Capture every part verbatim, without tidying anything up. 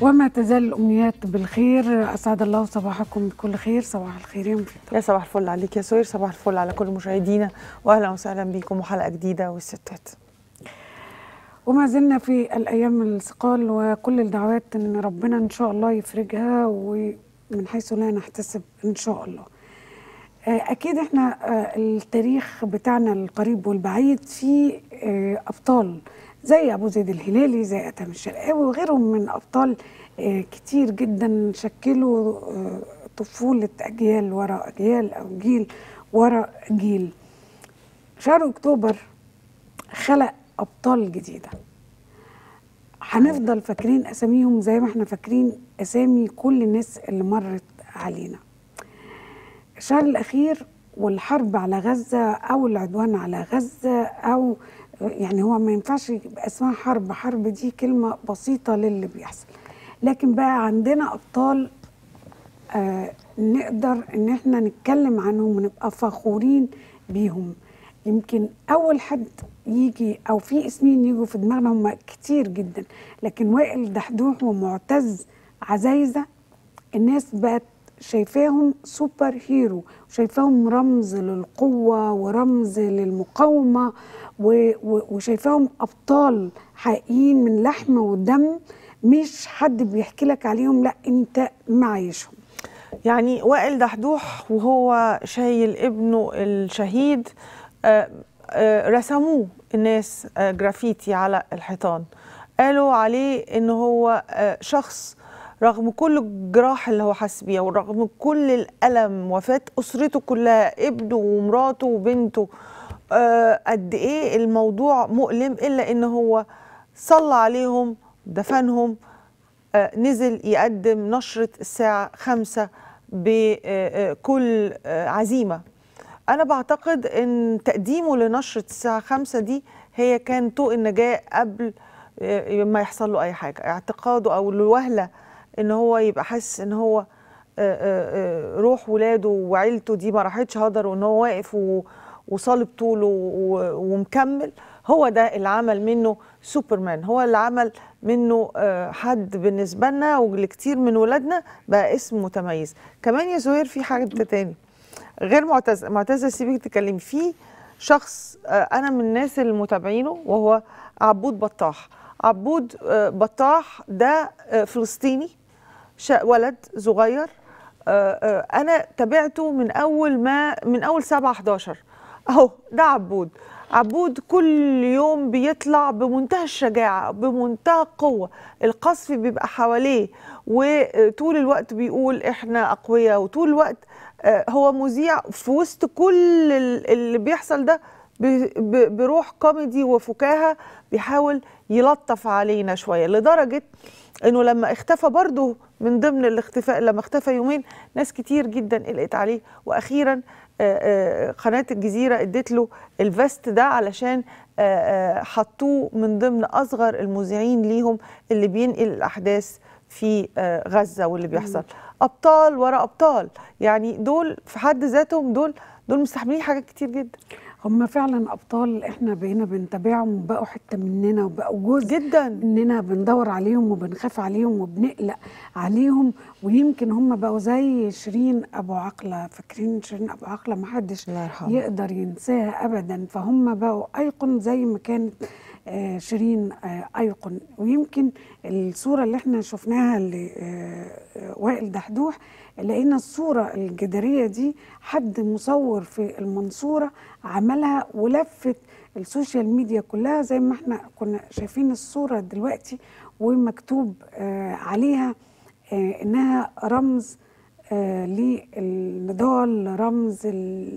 وما تزال الأمنيات بالخير. أسعد الله صباحكم بكل خير. صباح الخير يا مفيدة. يا صباح الفل عليك يا سهير، صباح الفل على كل مشاهدينا، وأهلا وسهلا بكم وحلقة جديدة والستات. وما زلنا في الأيام الثقال وكل الدعوات أن ربنا إن شاء الله يفرجها، ومن حيث لا نحتسب إن شاء الله. أكيد إحنا التاريخ بتاعنا القريب والبعيد فيه أبطال زي أبو زيد الهلالي، زي أتم الشرقاوي وغيرهم من أبطال كتير جدا شكلوا طفولة أجيال وراء أجيال أو جيل وراء جيل. شهر أكتوبر خلق أبطال جديدة هنفضل فاكرين أساميهم زي ما احنا فاكرين أسامي كل الناس اللي مرت علينا. الشهر الأخير والحرب على غزة أو العدوان على غزة، أو يعني هو ما ينفعش يبقى اسمها حرب، حرب دي كلمة بسيطة للي بيحصل، لكن بقى عندنا أبطال آه نقدر إن احنا نتكلم عنهم ونبقى فخورين بيهم. يمكن أول حد يجي أو في اسمين يجوا في دماغنا هم كتير جدا، لكن وائل دحدوح ومعتز عزايزة الناس بقت شايفاهم سوبر هيرو، وشايفاهم رمز للقوة ورمز للمقاومة، وشايفاهم أبطال حقيقيين من لحم ودم، مش حد بيحكي لك عليهم، لا انت معايشهم. يعني وائل دحدوح وهو شايل ابنه الشهيد آآ آآ رسموه الناس جرافيتي على الحيطان، قالوا عليه ان هو شخص رغم كل الجراح اللي هو حس بيها ورغم كل الألم، وفاة أسرته كلها، ابنه ومراته وبنته، آه قد إيه الموضوع مؤلم، إلا إن هو صلى عليهم دفنهم، آه نزل يقدم نشرة الساعة خمسة بكل آه عزيمة. أنا بعتقد إن تقديمه لنشرة الساعة خمسة دي هي كان طوق النجاة قبل آه ما يحصل له أي حاجة. اعتقاده أو الوهلة ان هو يبقى حاسس ان هو روح ولاده وعيلته دي ما راحتش هدر، وان هو واقف وصالب طوله ومكمل، هو ده اللي عمل منه سوبرمان، هو اللي عمل منه حد بالنسبه لنا ولكتير من ولادنا بقى اسم متميز. كمان يا زهير في حاجه تاني غير معتز، معتز سيبك تكلمي في شخص انا من الناس المتابعينه، وهو عبود بطاح. عبود بطاح ده فلسطيني، ولد صغير، انا تابعته من اول ما من اول سبعة حداشر اهو. ده عبود عبود كل يوم بيطلع بمنتهى الشجاعه بمنتهى القوه، القصف بيبقى حواليه وطول الوقت بيقول احنا اقوياء، وطول الوقت هو مذيع في وسط كل اللي بيحصل ده بروح كوميدي وفكاهه، بيحاول يلطف علينا شويه، لدرجه انه لما اختفى برضه من ضمن الاختفاء، لما اختفى يومين ناس كتير جدا قلقت عليه، واخيرا قناه الجزيره ادت له الفيست ده علشان حطوه من ضمن اصغر المذيعين ليهم اللي بينقل الاحداث في غزه واللي بيحصل. ابطال ورا ابطال، يعني دول في حد ذاتهم دول دول مستحملين حاجات كتير جدا. هم فعلا ابطال، احنا بقينا بنتابعهم وبقوا حته مننا وبقوا جزء جدا مننا، بندور عليهم وبنخاف عليهم وبنقلق عليهم. ويمكن هم بقوا زي شيرين ابو عقله، فاكرين شيرين ابو عقله؟ ما حدش يقدر ينساها ابدا. فهم بقوا ايقون زي ما كانت آه شيرين آه ايقون. ويمكن الصوره اللي احنا شفناها لوائل دحدوح، لقينا الصورة الجدارية دي حد مصور في المنصورة عملها ولفت السوشيال ميديا كلها، زي ما احنا كنا شايفين الصورة دلوقتي، ومكتوب آه عليها آه انها رمز آه للنضال، رمز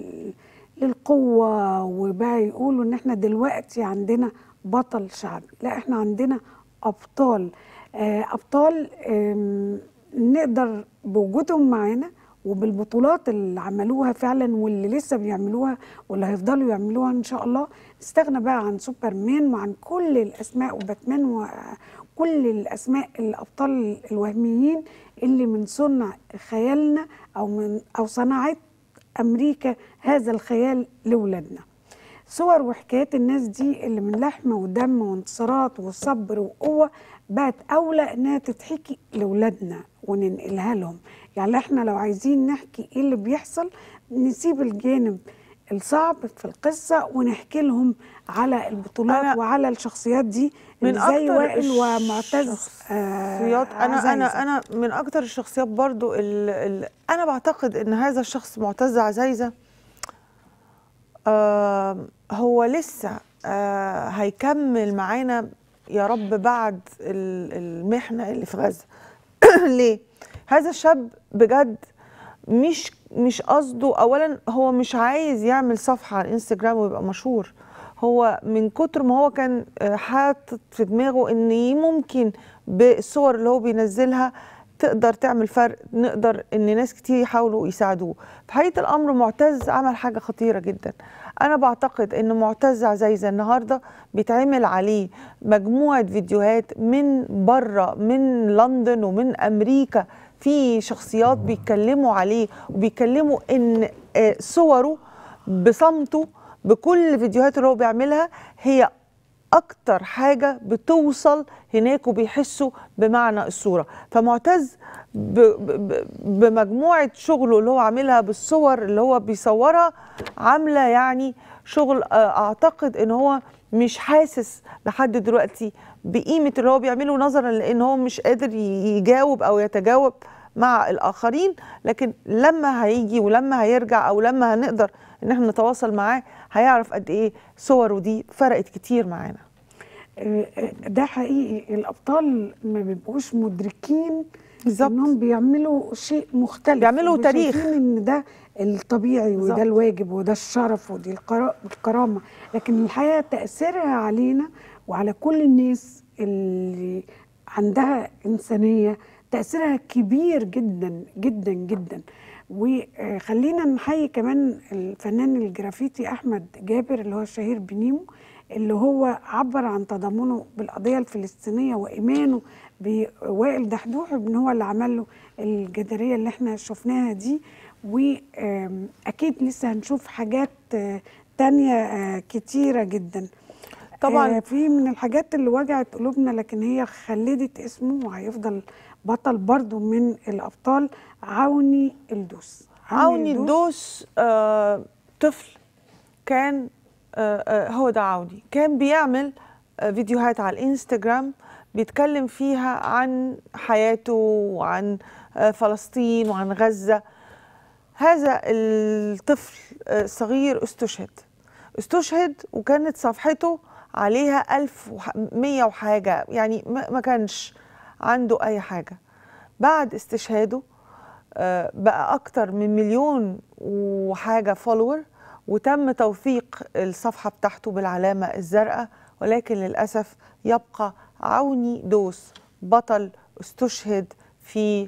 للقوة. وبقى يقولوا ان احنا دلوقتي عندنا بطل شعبي، لا احنا عندنا ابطال. آه ابطال آه نقدر بوجودهم معانا وبالبطولات اللي عملوها فعلا واللي لسه بيعملوها واللي هيفضلوا يعملوها ان شاء الله، نستغنى بقى عن سوبرمان وعن كل الاسماء وباتمان وكل الاسماء الابطال الوهميين اللي من صنع خيالنا او من او صنعت امريكا هذا الخيال لاولادنا. صور وحكايات الناس دي اللي من لحم ودم وانتصارات وصبر وقوة بقت أولى إنها تتحكي لأولادنا وننقلها لهم. يعني احنا لو عايزين نحكي ايه اللي بيحصل نسيب الجانب الصعب في القصة ونحكي لهم على البطولات وعلى الشخصيات دي من اللي زي وائل ومعتز. الشخصيات آه انا انا انا من اكتر الشخصيات برضو اللي انا بعتقد ان هذا الشخص معتز عزايزة آه هو لسه آه هيكمل معانا يا رب بعد المحنة اللي في غزة. ليه؟ هذا الشاب بجد مش مش قصده، اولا هو مش عايز يعمل صفحه على الانستجرام ويبقى مشهور، هو من كتر ما هو كان حاطط في دماغه ان ممكن بالصور اللي هو بينزلها تقدر تعمل فرق، نقدر ان ناس كتير يحاولوا يساعدوه. في حقيقه الامر معتز عمل حاجه خطيره جدا. انا بعتقد ان معتز عزايزة النهارده بيتعمل عليه مجموعه فيديوهات من بره، من لندن ومن امريكا، في شخصيات بيتكلموا عليه وبيتكلموا ان صوره بصمته بكل فيديوهات اللي هو بيعملها هي اكتر حاجه بتوصل هناك وبيحسوا بمعنى الصوره. فمعتز ب ب بمجموعه شغله اللي هو عاملها بالصور اللي هو بيصورها عامله يعني شغل اعتقد ان هو مش حاسس لحد دلوقتي بقيمه اللي هو بيعمله، نظرا لان هو مش قادر يجاوب او يتجاوب مع الاخرين. لكن لما هيجي ولما هيرجع او لما هنقدر ان احنا نتواصل معاه هيعرف قد ايه صوره دي فرقت كتير معانا. ده حقيقي، الابطال ما بيبقوش مدركين بالظبط انهم بيعملوا شيء مختلف، بيعملوا تاريخ، ان ده الطبيعي بالزبط. وده الواجب وده الشرف ودي الكرامه، لكن الحقيقه تاثيرها علينا وعلى كل الناس اللي عندها انسانيه تاثيرها كبير جدا جدا جدا. وخلينا نحيي كمان الفنان الجرافيتي احمد جابر اللي هو الشهير بنيمو، اللي هو عبر عن تضامنه بالقضيه الفلسطينيه وايمانه بوائل دحدوح، ان هو اللي عمل له الجداريه اللي احنا شفناها دي. واكيد لسه هنشوف حاجات تانية كتيره جدا. طبعا في من الحاجات اللي وجعت قلوبنا لكن هي خلدت اسمه وهيفضل بطل برضو من الابطال، عوني الدوس. عوني الدوس آه طفل كان آه آه هو ده عوني، كان بيعمل آه فيديوهات على الانستجرام بيتكلم فيها عن حياته وعن آه فلسطين وعن غزة. هذا الطفل الصغير استشهد استشهد وكانت صفحته عليها ألف ومية وحاجة، يعني ما كانش عنده أي حاجة. بعد استشهاده بقى أكتر من مليون وحاجة فولور، وتم توثيق الصفحة بتاعته بالعلامة الزرقاء، ولكن للأسف يبقى عوني دوس بطل استشهد في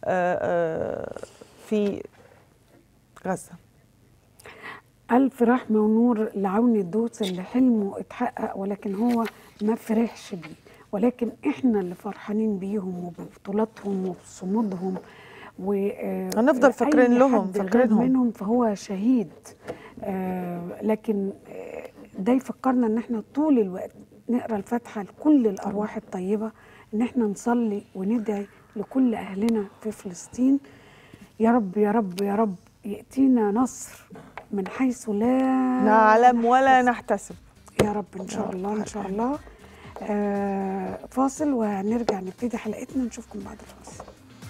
في غزة. ألف رحمة ونور لعوني الدوس اللي حلمه اتحقق ولكن هو ما فرحش بيه، ولكن احنا اللي فرحانين بيهم وببطولاتهم وبصمودهم، وهنفضل فاكرين لهم فاكرينهم منهم، فهو شهيد. آه لكن ده يفكرنا ان احنا طول الوقت نقرا الفاتحة لكل الارواح الطيبة، ان احنا نصلي وندعي لكل اهلنا في فلسطين. يا رب يا رب يا رب يأتينا نصر من حيث لا نعلم ولا نحتسب يا رب ان شاء الله ان شاء الله. آه فاصل وهنرجع نبتدي حلقتنا، نشوفكم بعد الفاصل.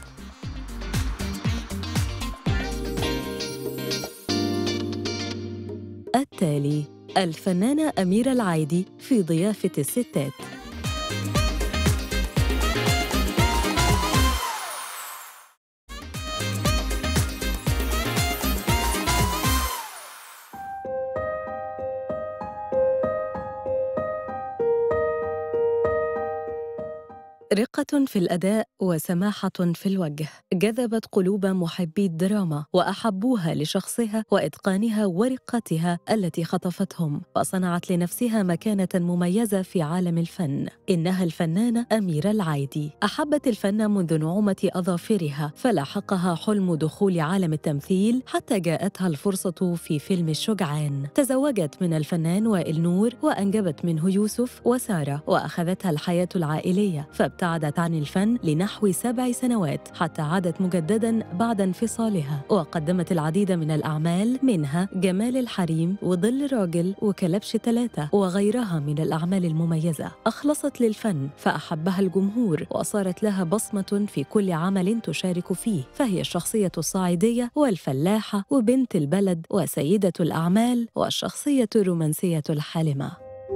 التالي الفنانة أميرة العايدي في ضيافة الستات. رقة في الأداء وسماحة في الوجه جذبت قلوب محبي الدراما وأحبوها لشخصها وإتقانها ورقتها التي خطفتهم وصنعت لنفسها مكانة مميزة في عالم الفن. إنها الفنانة أميرة العايدي. أحبت الفن منذ نعومة أظافرها، فلاحقها حلم دخول عالم التمثيل حتى جاءتها الفرصة في فيلم الشجعان. تزوجت من الفنان وائل نور وأنجبت منه يوسف وسارة، وأخذتها الحياة العائلية، فابتعدت عن الفن لنحو سبع سنوات حتى عادت مجدداً بعد انفصالها، وقدمت العديد من الأعمال منها جمال الحريم وظل راجل وكلبش ثلاثة وغيرها من الأعمال المميزة. أخلصت للفن فأحبها الجمهور وصارت لها بصمة في كل عمل تشارك فيه، فهي الشخصية الصعيدية والفلاحة وبنت البلد وسيدة الأعمال والشخصية الرومانسية الحالمة.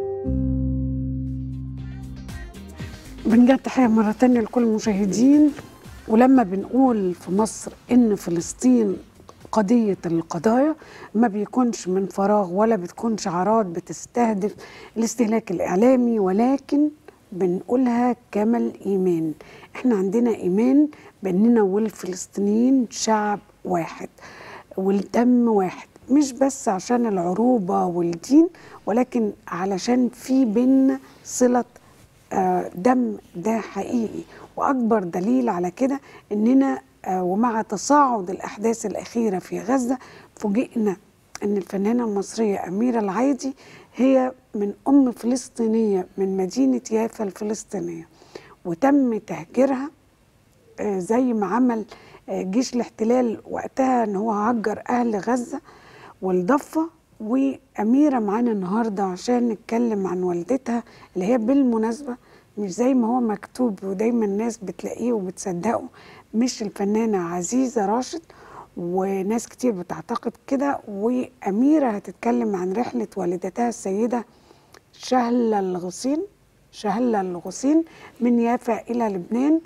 بنجد تحية مرة تانية لكل المشاهدين. ولما بنقول في مصر إن فلسطين قضية القضايا، ما بيكونش من فراغ ولا بتكون شعارات بتستهدف الاستهلاك الإعلامي، ولكن بنقولها كما الإيمان. إحنا عندنا إيمان بأننا والفلسطينيين شعب واحد والدم واحد، مش بس عشان العروبة والدين، ولكن علشان في بيننا صلة دم. ده حقيقي، وأكبر دليل على كده إننا ومع تصاعد الأحداث الأخيرة في غزة فوجئنا إن الفنانة المصرية أميرة العايدي هي من أم فلسطينية من مدينة يافا الفلسطينية، وتم تهجيرها زي ما عمل جيش الاحتلال وقتها إن هو هجر أهل غزة والضفة. وأميرة معانا النهاردة عشان نتكلم عن والدتها اللي هي بالمناسبة مش زي ما هو مكتوب ودايما الناس بتلاقيه وبتصدقه، مش الفنانة عزيزة راشد، وناس كتير بتعتقد كده. وأميرة هتتكلم عن رحلة والدتها السيدة شهلة الغصين شهلة الغصين من يافا إلى لبنان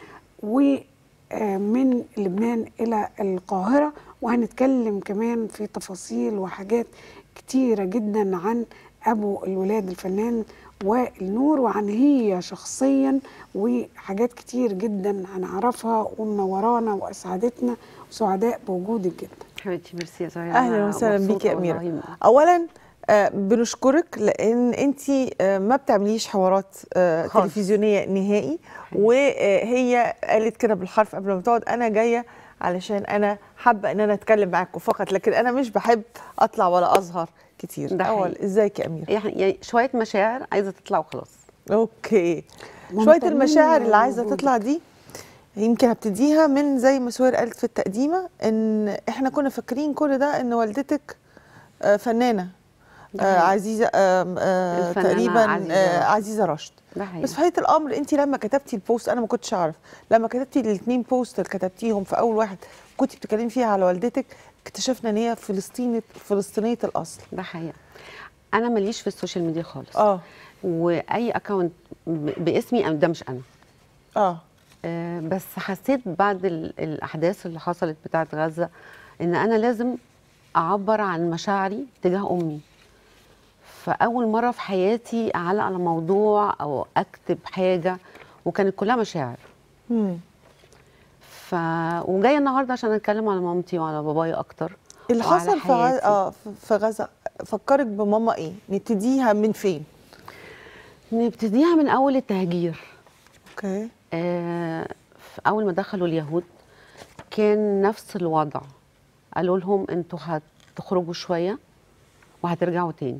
ومن لبنان إلى القاهرة، وهنتكلم كمان في تفاصيل وحاجات كتيرة جدا عن أبو الولاد الفنان وائل نور، وعن هي شخصيا، وحاجات كتير جدا هنعرفها ومنورانا وأسعدتنا وسعداء بوجودك جدا. حبيبتي ميرسي يا زهرة. أهلا وسهلا بيكي يا أميرة. أولا آه بنشكرك لأن أنت آه ما بتعمليش حوارات آه تلفزيونية نهائي، وهي قالت كده بالحرف قبل ما تقعد أنا جاية علشان أنا حابة إن أنا أتكلم معاكم فقط، لكن أنا مش بحب أطلع ولا أظهر كتير. أول إزيك يا أميرة؟ يعني شوية مشاعر عايزة تطلع وخلاص. أوكي، شوية المشاعر اللي عايزة تطلع دي يمكن هبتديها من زي ما سهير قالت في التقديمة، إن إحنا كنا فاكرين كل ده إن والدتك آه فنانة آه عزيزة آه آه تقريبا عزيزة, آه عزيزة راشد. بس في حقيقة الأمر أنت لما كتبتي البوست أنا ما كنتش أعرف، لما كتبتي الاثنين بوست اللي كتبتيهم في أول واحد كنت بتتكلمي فيها على والدتك، اكتشفنا إن هي فلسطينية فلسطينية الأصل. ده حقيقة. أنا ماليش في السوشيال ميديا خالص. اه وأي أكاونت باسمي ده مش أنا. اه آه بس حسيت بعد الأحداث اللي حصلت بتاعت غزة إن أنا لازم أعبر عن مشاعري تجاه أمي. فأول مرة في حياتي أعلق على موضوع أو أكتب حاجة وكانت كلها مشاعر. امم ف وجاية النهارده عشان أتكلم على مامتي وعلى بابايا أكتر. اللي حصل في غزة اه في غزة فكرك بماما إيه؟ نبتديها من فين؟ نبتديها من أول التهجير. اوكي. آه أول ما دخلوا اليهود كان نفس الوضع، قالوا لهم أنتوا هتخرجوا شوية وهترجعوا تاني.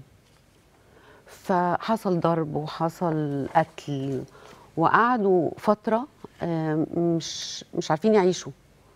فحصل ضرب وحصل قتل وقعدوا فترة مش مش عارفين يعيشوا.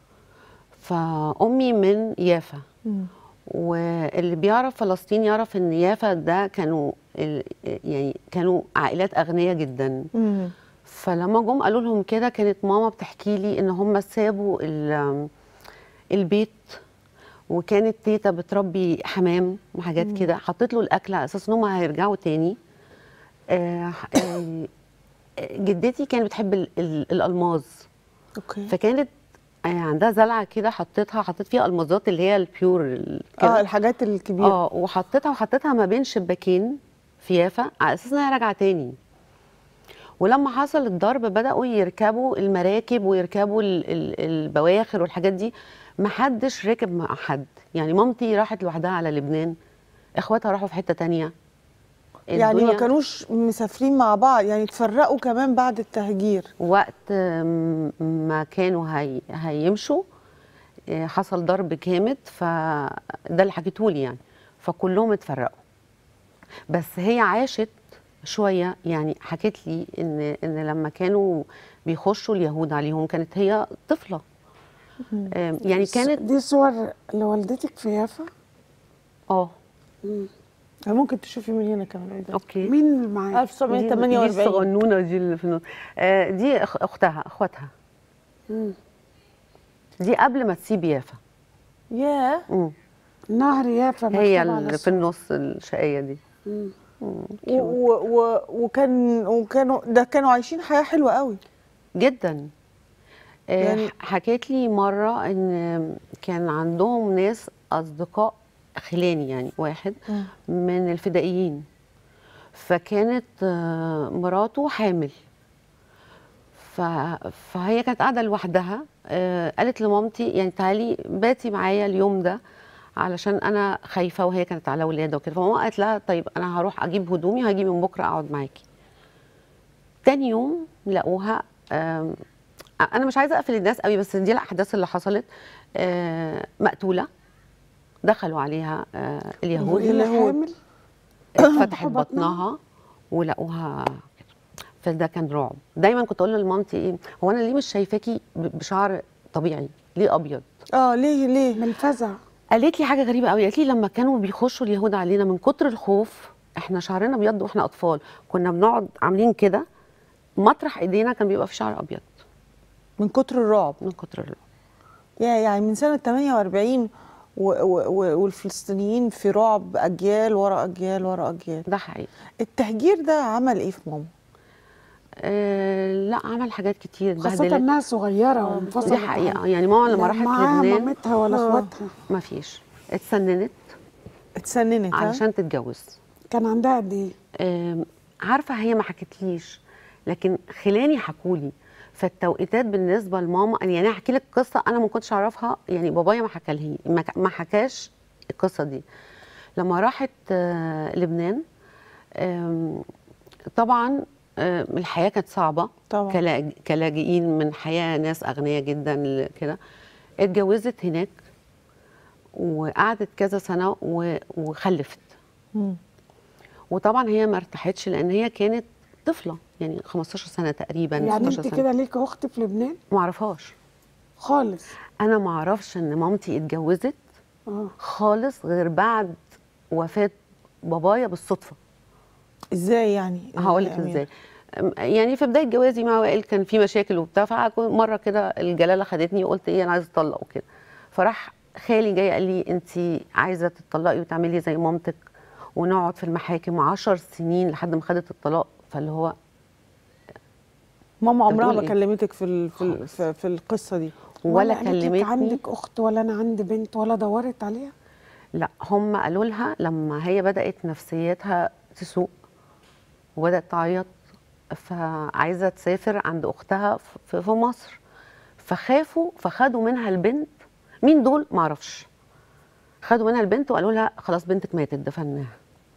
فأمي من يافا، واللي بيعرف فلسطين يعرف ان يافا ده كانوا يعني كانوا عائلات أغنياء جدا. مم. فلما جم قالوا لهم كده كانت ماما بتحكي لي ان هم سابوا البيت، وكانت تيتا بتربي حمام وحاجات كده، حطيت له الاكل على اساس ان هم هيرجعوا تاني. آه آه جدتي كانت بتحب ال ال الالماظ. اوكي. فكانت آه عندها زلعه كده حطيتها حطيت فيها المازات اللي هي البيور اه الحاجات الكبيره. اه وحطيتها وحطيتها ما بين شباكين في يافا على اساس انها راجعه تاني. ولما حصل الضرب بداوا يركبوا المراكب ويركبوا ال- ال- البواخر والحاجات دي، محدش ركب مع حد. يعني مامتي راحت لوحدها على لبنان، اخواتها راحوا في حته تانية. يعني ما الدنيا كانوش مسافرين مع بعض، يعني اتفرقوا كمان بعد التهجير. وقت آم، ما كانوا هي هيمشوا آه، حصل ضرب جامد، فده اللي حكيتهولي يعني، فكلهم اتفرقوا. بس هي عاشت شويه، يعني حكت لي ان ان لما كانوا بيخشوا اليهود عليهم كانت هي طفله. آم، يعني كانت دي صور لوالدتك في يافا؟ اه ممكن تشوفي من هنا كمان قدام. اوكي. مين اللي معاك؟ ألف وتسعمية دي, تمانية دي وأربعين. الصغنونه دي اللي في النص. آه، دي أخ- اختها اخواتها. مم. دي قبل ما تسيب يافا. ياه. مم. نهر يافا هي مكتوب على اللي في الصورة. النص الشقيه دي. مم. و- و- وكان وكانوا ده كانوا عايشين حياه حلوه قوي. جدا. آه، يعني- حكيت لي مره ان كان عندهم ناس اصدقاء خلاني، يعني واحد مم. من الفدائيين، فكانت آه، مراته حامل. ف... فهي كانت قاعده لوحدها. آه، قالت لمامتي يعني تعالي باتي معايا اليوم ده علشان انا خايفه، وهي كانت على ولاده وكده. فماما قالت لها طيب انا هروح اجيب هدومي وهاجي من بكره اقعد معاكي. تاني يوم لقوها. آم، انا مش عايزه اقفل الناس قوي، بس دي الاحداث اللي حصلت. آه، مقتوله. دخلوا عليها آه، اليهود، وهي حامل فتحت بطنها؟ بطنها ولقوها كده. فده كان رعب. دايما كنت اقول لمامتي ايه، هو انا ليه مش شايفاكي ب- بشعر طبيعي، ليه ابيض؟ اه ليه ليه؟ من الفزع. قالت لي حاجه غريبه قوي. قالت لي لما كانوا بيخشوا اليهود علينا من كتر الخوف، احنا شعرنا ابيض واحنا اطفال، كنا بنقعد عاملين كده، مطرح ايدينا كان بيبقى في شعر ابيض من كتر الرعب. من كتر الرعب. يا يعني من سنه تمانية وأربعين و و و والفلسطينيين في رعب اجيال ورا اجيال ورا اجيال. ده حقيقي. التهجير ده عمل ايه في ماما؟ آه لا، عمل حاجات كتير، خاصة اتبهدلت. انها صغيرة وانفصلت دي حقيقه. عن- يعني ماما لما لا راحت معاها لبنان مامتها ولا آه. اخواتها. ما فيش، اتسننت اتسننت ها؟ علشان تتجوز. كان عندها قد ايه؟ آم، عارفه هي ما حكتليش، لكن خلاني حكولي. فالتوقيتات بالنسبه لماما، يعني احكي لك قصه انا ما كنتش اعرفها، يعني بابايا ما حكالهي ما ك- ما حكاش القصه دي. لما راحت آه، لبنان، آم، طبعا آه، الحياه كانت صعبه طبعا. كلا- كلاجئين من حياه ناس اغنياء جدا كده. اتجوزت هناك وقعدت كذا سنه و- وخلفت. مم. وطبعا هي ما ارتاحتش لان هي كانت طفله، يعني خمستاشر سنه تقريبا، يعني ستاشر انت سنه. كده ليك اخت في لبنان؟ ما اعرفهاش. خالص. انا ما اعرفش ان مامتي اتجوزت اه خالص غير بعد وفاه بابايا بالصدفه. ازاي يعني؟ هقول لك يا أميرة؟ ازاي. أم- يعني في بدايه جوازي مع وائل كان في مشاكل وبتاع، فمره كده الجلاله خدتني وقلت ايه انا عايزه اتطلق وكده. فراح خالي جاي قال لي انت عايزه تتطلقي وتعملي زي مامتك ونقعد في المحاكم عشر سنين لحد ما خدت الطلاق. فاللي هو ماما عمرها بتقول ما إيه؟ كلمتك في ال في, ال خالص. في, في القصه دي؟ ولا قالت لك كلمتني. عندك اخت ولا انا عندي بنت ولا دورت عليها؟ لا، هم قالوا لها لما هي بدأت نفسيتها تسوء وبدأت تعيط، فعايزة تسافر عند أختها في في مصر، فخافوا فخدوا منها البنت. مين دول؟ معرفش. خدوا منها البنت وقالوا لها خلاص بنتك ماتت دفناها،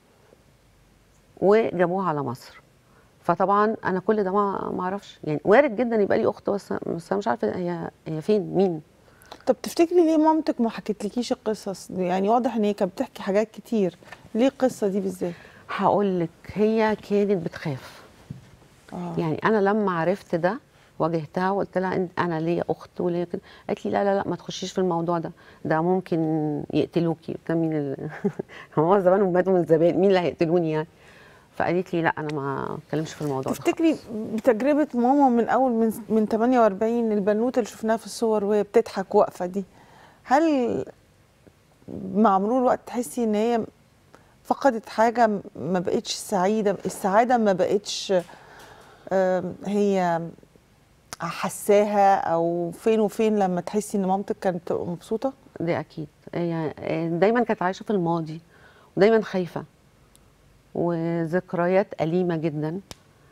وجابوها على مصر. فطبعا انا كل ده ما ما اعرفش، يعني وارد جدا يبقى لي اخت بس بس انا مش عارفه هي هي فين مين. طب تفتكري ليه مامتك ما حكتلكيش القصص دي؟ يعني واضح ان هي كانت بتحكي حاجات كتير، ليه القصه دي بالذات؟ هقول لك، هي كانت بتخاف. اه يعني انا لما عرفت ده واجهتها وقلت لها إن- انا ليا اخت وليا كده، قالت لي لا لا لا ما تخشيش في الموضوع ده، ده ممكن يقتلوكي. قلت لها مين ال... هو زمانهم ماتوا من زمان، مين اللي هيقتلوني يعني؟ فقالت لي لا انا ما اتكلمش في الموضوع ده. تفتكري بتجربه ماما من اول من من تمانية وأربعين، البنوته اللي شفناها في الصور وهي بتضحك واقفه دي، هل مع مرور الوقت تحسي ان هي فقدت حاجه، ما بقتش سعيده، السعاده ما بقتش آم، هي حساها، او فين وفين لما تحسي ان مامتك كانت بتبقى مبسوطه؟ دي اكيد. هي دايما كانت عايشه في الماضي ودايما خايفه وذكريات أليمة جدا.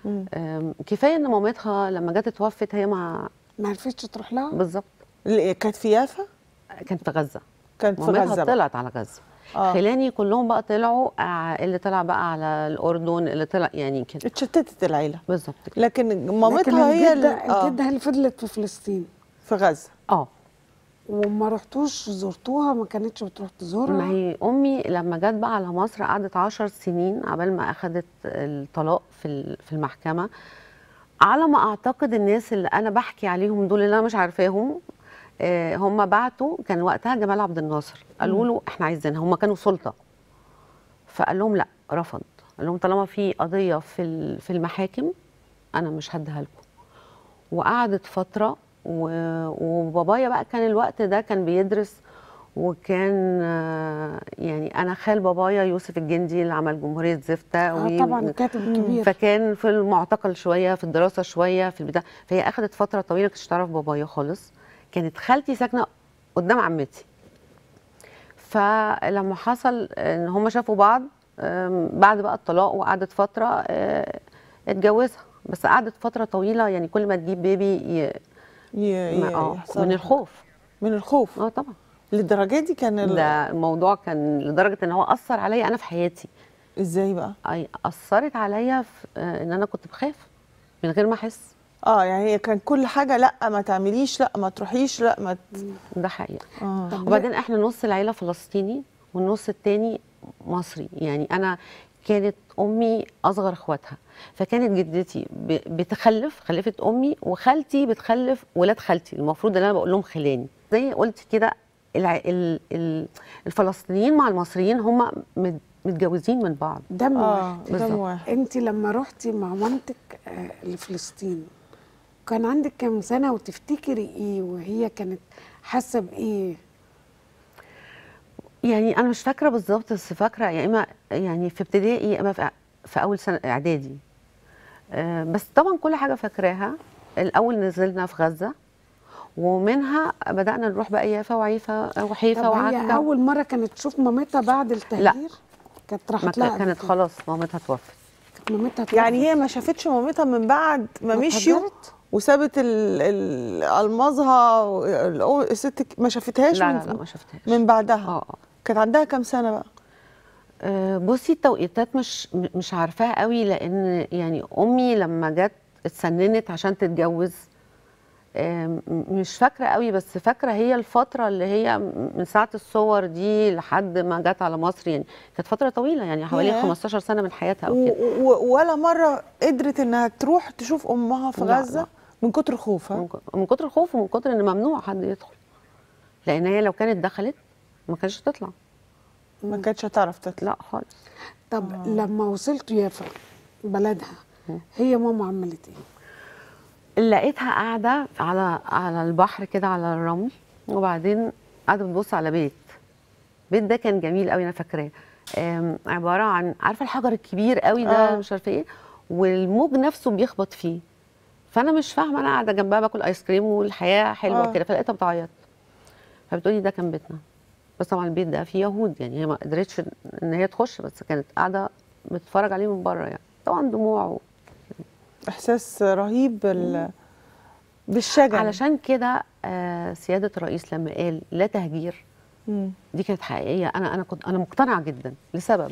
آم، كفايه ان مامتها لما جت اتوفت هي ما ما عرفتش تروح لها؟ بالظبط اللي كانت في يافا؟ كانت في غزه. كانت في مامتها غزه بقى. طلعت على غزه. آه. خلاني كلهم بقى طلعوا، آه، اللي طلع بقى على الاردن، اللي طلع يعني كده اتشتتت العيله. بالظبط كده. لكن لكن مامتها هي الجده اللي آه. الجده هي اللي فضلت في فلسطين في غزه. اه وما رحتوش زرتوها؟ ما كانتش بتروح تزورها؟ ما هي امي لما جت بقى على مصر قعدت عشر سنين عبال ما اخذت الطلاق في ال- في المحكمه. على ما اعتقد الناس اللي انا بحكي عليهم دول اللي انا مش عارفاهم، آه، هم بعتوا، كان وقتها جمال عبد الناصر قالوا له احنا عايزينها، هم كانوا سلطه، فقال لهم لا، رفض. قال لهم طالما في قضيه في ال- في المحاكم انا مش هديها لكم. وقعدت فتره و- وبابايا بقى كان الوقت ده كان بيدرس، وكان آه، يعني انا خال بابايا يوسف الجندي اللي عمل جمهوريه زفته، اه طبعا الكاتب الكبير. فكان في المعتقل شويه، في الدراسه شويه، في البتاع، فهي اخذت فتره طويله كنتش تعرف بابايا خالص. كانت خالتي ساكنه قدام عمتي، فلما حصل ان هم شافوا بعض آم، بعد بقى الطلاق وقعدت فتره آه، اتجوزها، بس قعدت فتره طويله يعني كل ما تجيب بيبي ي... ي- ما- ي- اه يحصل من لها. الخوف. من الخوف اه طبعا. للدرجه دي كان ال... ده الموضوع كان لدرجه ان هو اثر عليا انا في حياتي. ازاي بقى؟ اي اثرت عليا في آه، ان انا كنت بخاف من غير ما احس. اه يعني هي كان كل حاجه لا ما تعمليش، لا ما تروحيش، لا ما ت... ده حقيقه. آه. وبعدين احنا نص العيله فلسطيني والنص التاني مصري. يعني انا كانت امي اصغر اخواتها، فكانت جدتي ب- بتخلف خلفت امي، وخالتي بتخلف ولاد خالتي، المفروض ان انا بقول لهم خلاني. زي قلت كده الع... ال... ال... الفلسطينيين مع المصريين هم مت- متجوزين من بعض. دم اه واحد. دم بالظبط. واحد. انت لما رحتي مع مامتك آه، لفلسطين كان عندك كام سنه وتفتكري ايه وهي كانت حاسه بايه؟ يعني انا مش فاكره بالظبط، بس فاكره يا اما يعني في ابتدائي يا اما في في اول سنه اعدادي. آه، بس طبعا كل حاجه فاكراها. الاول نزلنا في غزه، ومنها بدانا نروح بقى يافا وعيفا وحيفا طب هي وعكا. اول مره كانت تشوف مامتها بعد التهجير؟ كانت ما راحت كا- لها قبل كانت كده؟ خلاص مامتها توفت. كانت مامتها توفت. يعني هي ما شافتش مامتها من بعد ما ما مشيوا اتهجرت؟ وسابت ال- ال- المظها والأم- الست ك- ما شافتهاش لا من لا لا ما شفتهاش. من بعدها. اه اه كانت عندها كام سنه بقى؟ آه، بصي التوقيتات مش م- مش عارفاها قوي، لان يعني امي لما جت اتسننت عشان تتجوز. آم، مش فاكره قوي، بس فاكره هي الفتره اللي هي من ساعه الصور دي لحد ما جت على مصر، يعني كانت فتره طويله، يعني حوالي ياه. خمستاشر سنه من حياتها او و- كده. و- ولا مره قدرت انها تروح تشوف امها في لا، غزه لا. من كتر خوفها؟ من ك- من كتر الخوف ومن كتر ان ممنوع حد يدخل، لان هي لو كانت دخلت ما كانتش تطلع. ما كانتش هتعرف تطلع. لا خالص. طب آه. لما وصلتوا يافا بلدها هي ماما عملت ايه؟ لقيتها قاعده على على البحر كده على الرمل، وبعدين قاعده بتبص على بيت. البيت ده كان جميل قوي، انا فاكراه. آم، عباره عن، عارفه الحجر الكبير قوي ده، آه. مش عارفه ايه، والموج نفسه بيخبط فيه. فانا مش فاهمه، انا قاعده جنبها باكل ايس كريم والحياه حلوه آه. كده، فلقيتها بتعيط. فبتقولي ده كان بيتنا، بس طبعا البيت ده فيه يهود، يعني هي ما قدرتش ان هي تخش، بس كانت قاعده بتتفرج عليه من بره، يعني طبعا دموع و... احساس رهيب بال... بالشجن. علشان كده آه سياده الرئيس لما قال لا تهجير، مم. دي كانت حقيقيه. انا انا كنت انا مقتنعه جدا، لسبب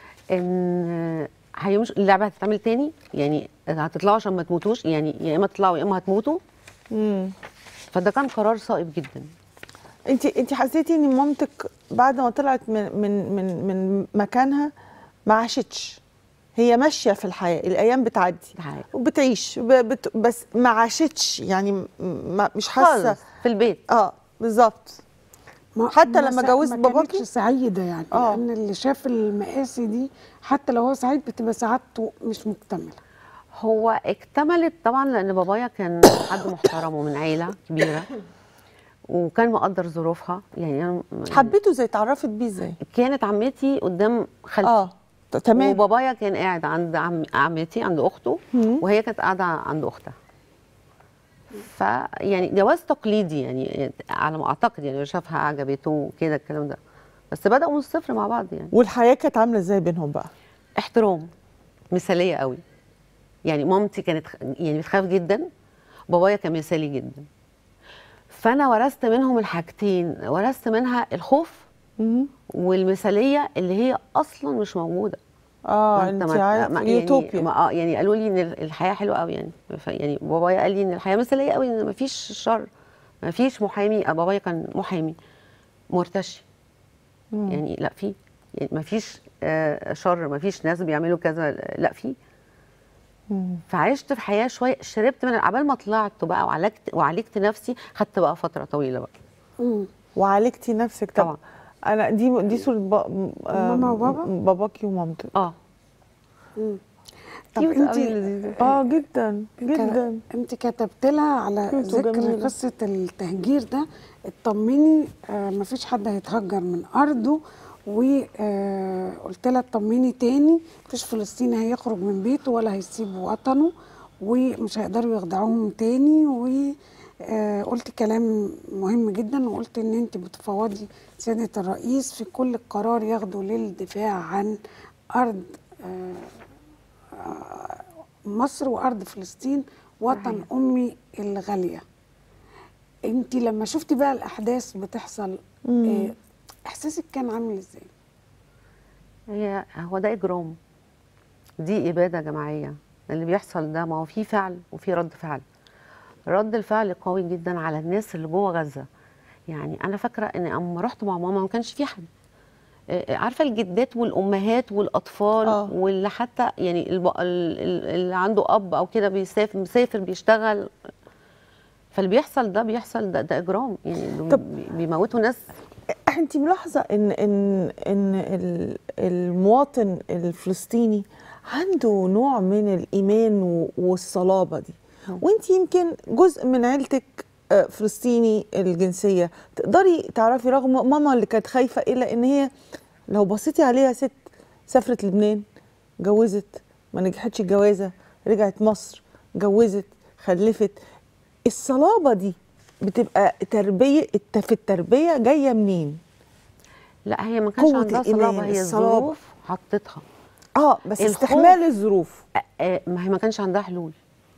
ان هيمش اللعبه هتتعمل تاني، يعني هتطلعوا عشان ما تموتوش، يعني يا اما تطلعوا يا اما هتموتوا. مم. فده كان قرار صائب جدا. انت انت حسيتي ان مامتك بعد ما طلعت من من من من مكانها ما عاشتش، هي ماشيه في الحياه، الايام بتعدي ده حقيقي. وبتعيش ب- بت بس ما عاشتش، يعني م- ما مش حاسه. خالص في البيت. اه بالظبط. ما حتى ما لما سا- جوزت ما باباكي؟ كانتش سعيده يعني آه. لان اللي شاف المقاسي دي حتى لو هو سعيد بتبقى سعادته مش مكتمله. هو اكتملت طبعا لان بابايا كان حد محترم ومن عيله كبيره، وكان مقدر ظروفها. يعني انا حبيته ازاي؟ اتعرفت بيه ازاي؟ كانت عمتي قدام خالتي، اه ت- تمام. وبابايا كان قاعد عند عم عمتي عند اخته، مم. وهي كانت قاعده عند اختها. فيعني جواز تقليدي، يعني على ما اعتقد، يعني شافها عجبته كده الكلام ده، بس بداوا من الصفر مع بعض. يعني والحياه كانت عامله ازاي بينهم بقى؟ احترام، مثاليه قوي. يعني مامتي كانت خ- يعني بتخاف جدا، بابايا كان مثالي جدا. فانا ورثت منهم الحاجتين، ورثت منها الخوف مم. والمثاليه اللي هي اصلا مش موجوده. اه انت انت ما عارف ما- يعني اليوتوبيا. ما اه يعني قالوا لي ان الحياه حلوه قوي يعني. ف- يعني بابايا قال لي ان الحياه مثاليه قوي، ان ما فيش شر، ما فيش محامي. بابايا كان محامي مرتشي، مم. يعني لا في، يعني ما فيش آه، شر، ما فيش ناس بيعملوا كذا، لا في. مم. فعشت في حياه شويه، شربت من عبال ما طلعت بقى وعالجت وعالجت نفسي، خدت بقى فتره طويله بقى. مم. وعالجتي نفسك. طب طبعا. انا دي دي صوره با... آه، ماما وبابا؟ باباكي ومامتك. اه مم. طب كيوت انت قوي لذيذه. اه جدا جدا. انت كتبت لها على كيوت ذكر وجميلة. قصه التهجير ده، اطمني آه مفيش حد هيتهجر من ارضه، وقلت لها اطمني تاني، مفيش فلسطيني هيخرج من بيته ولا هيسيب وطنه، ومش هيقدروا يخدعوهم تاني. وقلت كلام مهم جدا، وقلت ان انت بتفوضي سياده الرئيس في كل قرار ياخده للدفاع عن ارض آه مصر وارض فلسطين، وطن امي الغاليه. انت لما شفتي بقى الاحداث بتحصل، آه، احساسك كان عامل ازاي؟ هي هو ده اجرام، دي اباده جماعيه اللي بيحصل ده. ما هو في فعل وفي رد فعل. رد الفعل قوي جدا على الناس اللي جوه غزه. يعني انا فاكره ان اما رحت مع ماما ما كانش في حد. آه، عارفه الجدات والامهات والاطفال، آه. واللي حتى يعني الب- ال- ال- اللي عنده اب او كده بيسافر مسافر بيشتغل. فاللي بيحصل ده بيحصل ده, ده اجرام يعني. طب بي- بيموتوا ناس. انت ملاحظه ان ان ان ال- المواطن الفلسطيني عنده نوع من الايمان و- والصلابه دي، وانت يمكن جزء من عيلتك آه، فلسطيني الجنسيه، تقدري تعرفي رغم ماما اللي كانت خايفه الا ان هي لو بصيتي عليها ست سافرت لبنان، جوزت، ما نجحتش الجوازه، رجعت مصر، جوزت، خلفت. الصلابه دي بتبقى تربيه الت- في التربيه جايه منين؟ لا هي ما كانش قوة عندها الإيمان، صلابه، هي الصلابة. الظروف حطتها. اه بس الخوف. استحمال الظروف. آه، آه، ما هي ما كانش عندها حلول.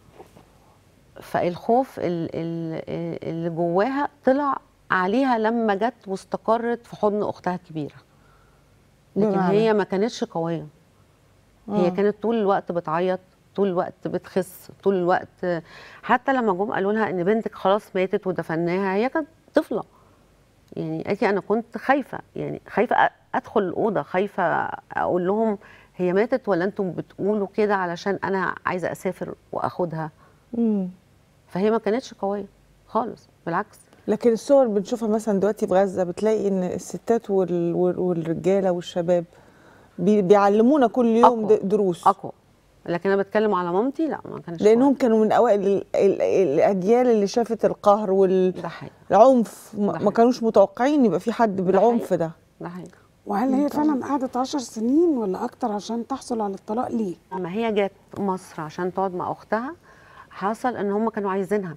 فالخوف ال- ال- اللي جواها طلع عليها لما جت واستقرت في حضن اختها الكبيره. لكن بمعنى؟ هي ما كانتش قويه. هي آه. كانت طول الوقت بتعيط، طول الوقت بتخس، طول الوقت. حتى لما جم قالوا لها ان بنتك خلاص ماتت ودفناها، هي كانت طفله. يعني قالت لي انا كنت خايفه، يعني خايفه أ- ادخل الاوضه، خايفه اقول لهم هي ماتت ولا انتم بتقولوا كده علشان انا عايزه اسافر واخدها. مم. فهي ما كانتش قويه خالص، بالعكس. لكن الصور بنشوفها مثلا دلوقتي في غزة، بتلاقي ان الستات وال... وال- والرجالة والشباب بي... بيعلمونا كل يوم أقوى. د- دروس. اقوى. لكن انا بتكلم على مامتي، لا ما كانش لانهم قوية. كانوا من اوائل ال... ال... الاجيال اللي شافت القهر ده حقيقي. والعنف، ده ما حقيقي. ما كانوش متوقعين يبقى في حد بالعنف حقيقي. ده. ده حقيقي. وهل هي فعلا قعدت عشر سنين ولا اكتر عشان تحصل على الطلاق؟ ليه؟ لما هي جت مصر عشان تقعد مع اختها، حصل ان هم كانوا عايزينها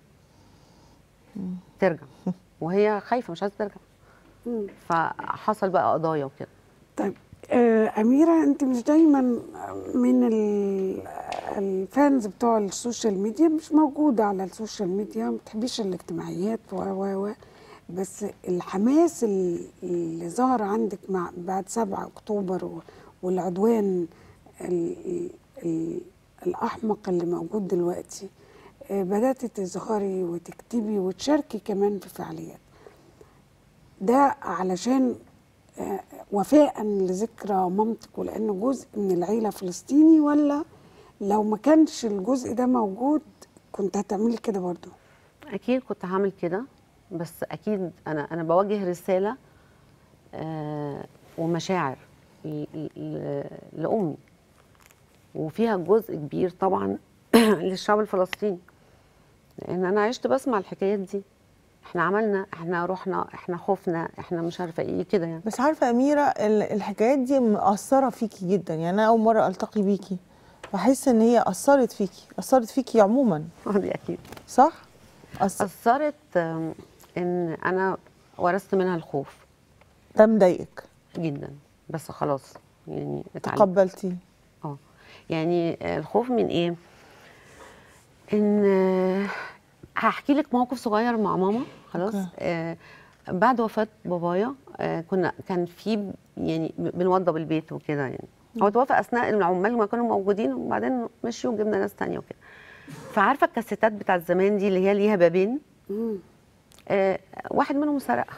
ترجع، وهي خايفه مش عايزه ترجع. مم. فحصل بقى قضايا وكده. طيب آه أميرة، أنت مش دايما من ال- الفانز بتوع السوشيال ميديا، مش موجودة على السوشيال ميديا، ما بتحبيش الاجتماعيات و و و بس الحماس ال- اللي ظهر عندك مع بعد سبعة أكتوبر و- والعدوان ال ال ال الأحمق اللي موجود دلوقتي، آه بدأت تظهري وتكتبي وتشاركي كمان في فعاليات. ده علشان آه، وفاء لذكرى مامتك ولأنه جزء من العيلة فلسطيني، ولا لو ما كانش الجزء ده موجود كنت هتعملي كده برضو؟ اكيد كنت هعمل كده، بس اكيد انا انا بوجه رساله آه ومشاعر ل- ل- لامي، وفيها جزء كبير طبعا للشعب الفلسطيني، لان انا عشت بسمع الحكايات دي. احنا عملنا، احنا رحنا، احنا خفنا، احنا مش عارفه ايه كده يعني. بس عارفه يا اميره، ال- الحكايات دي مأثره فيكي جدا. يعني انا اول مره التقي بيكي بحس ان هي اثرت فيكي، اثرت فيكي عموما، دي اكيد صح؟ أث... اثرت. آم، ان انا ورثت منها الخوف ده مضايقك؟ جدا، بس خلاص يعني اتعلمت. تقبلتي؟ اه يعني الخوف من ايه؟ ان هحكي لك موقف صغير مع ماما. خلاص. أوكي. آه بعد وفاه بابايا آه كنا كان في يعني بنوضب البيت وكده يعني. هو توفى اثناء العمال ما كانوا موجودين، وبعدين مشيوا وجبنا ناس تانية وكده. فعارفه الكاسيتات بتاعت زمان دي اللي هي ليها بابين، آه واحد منهم سرقها.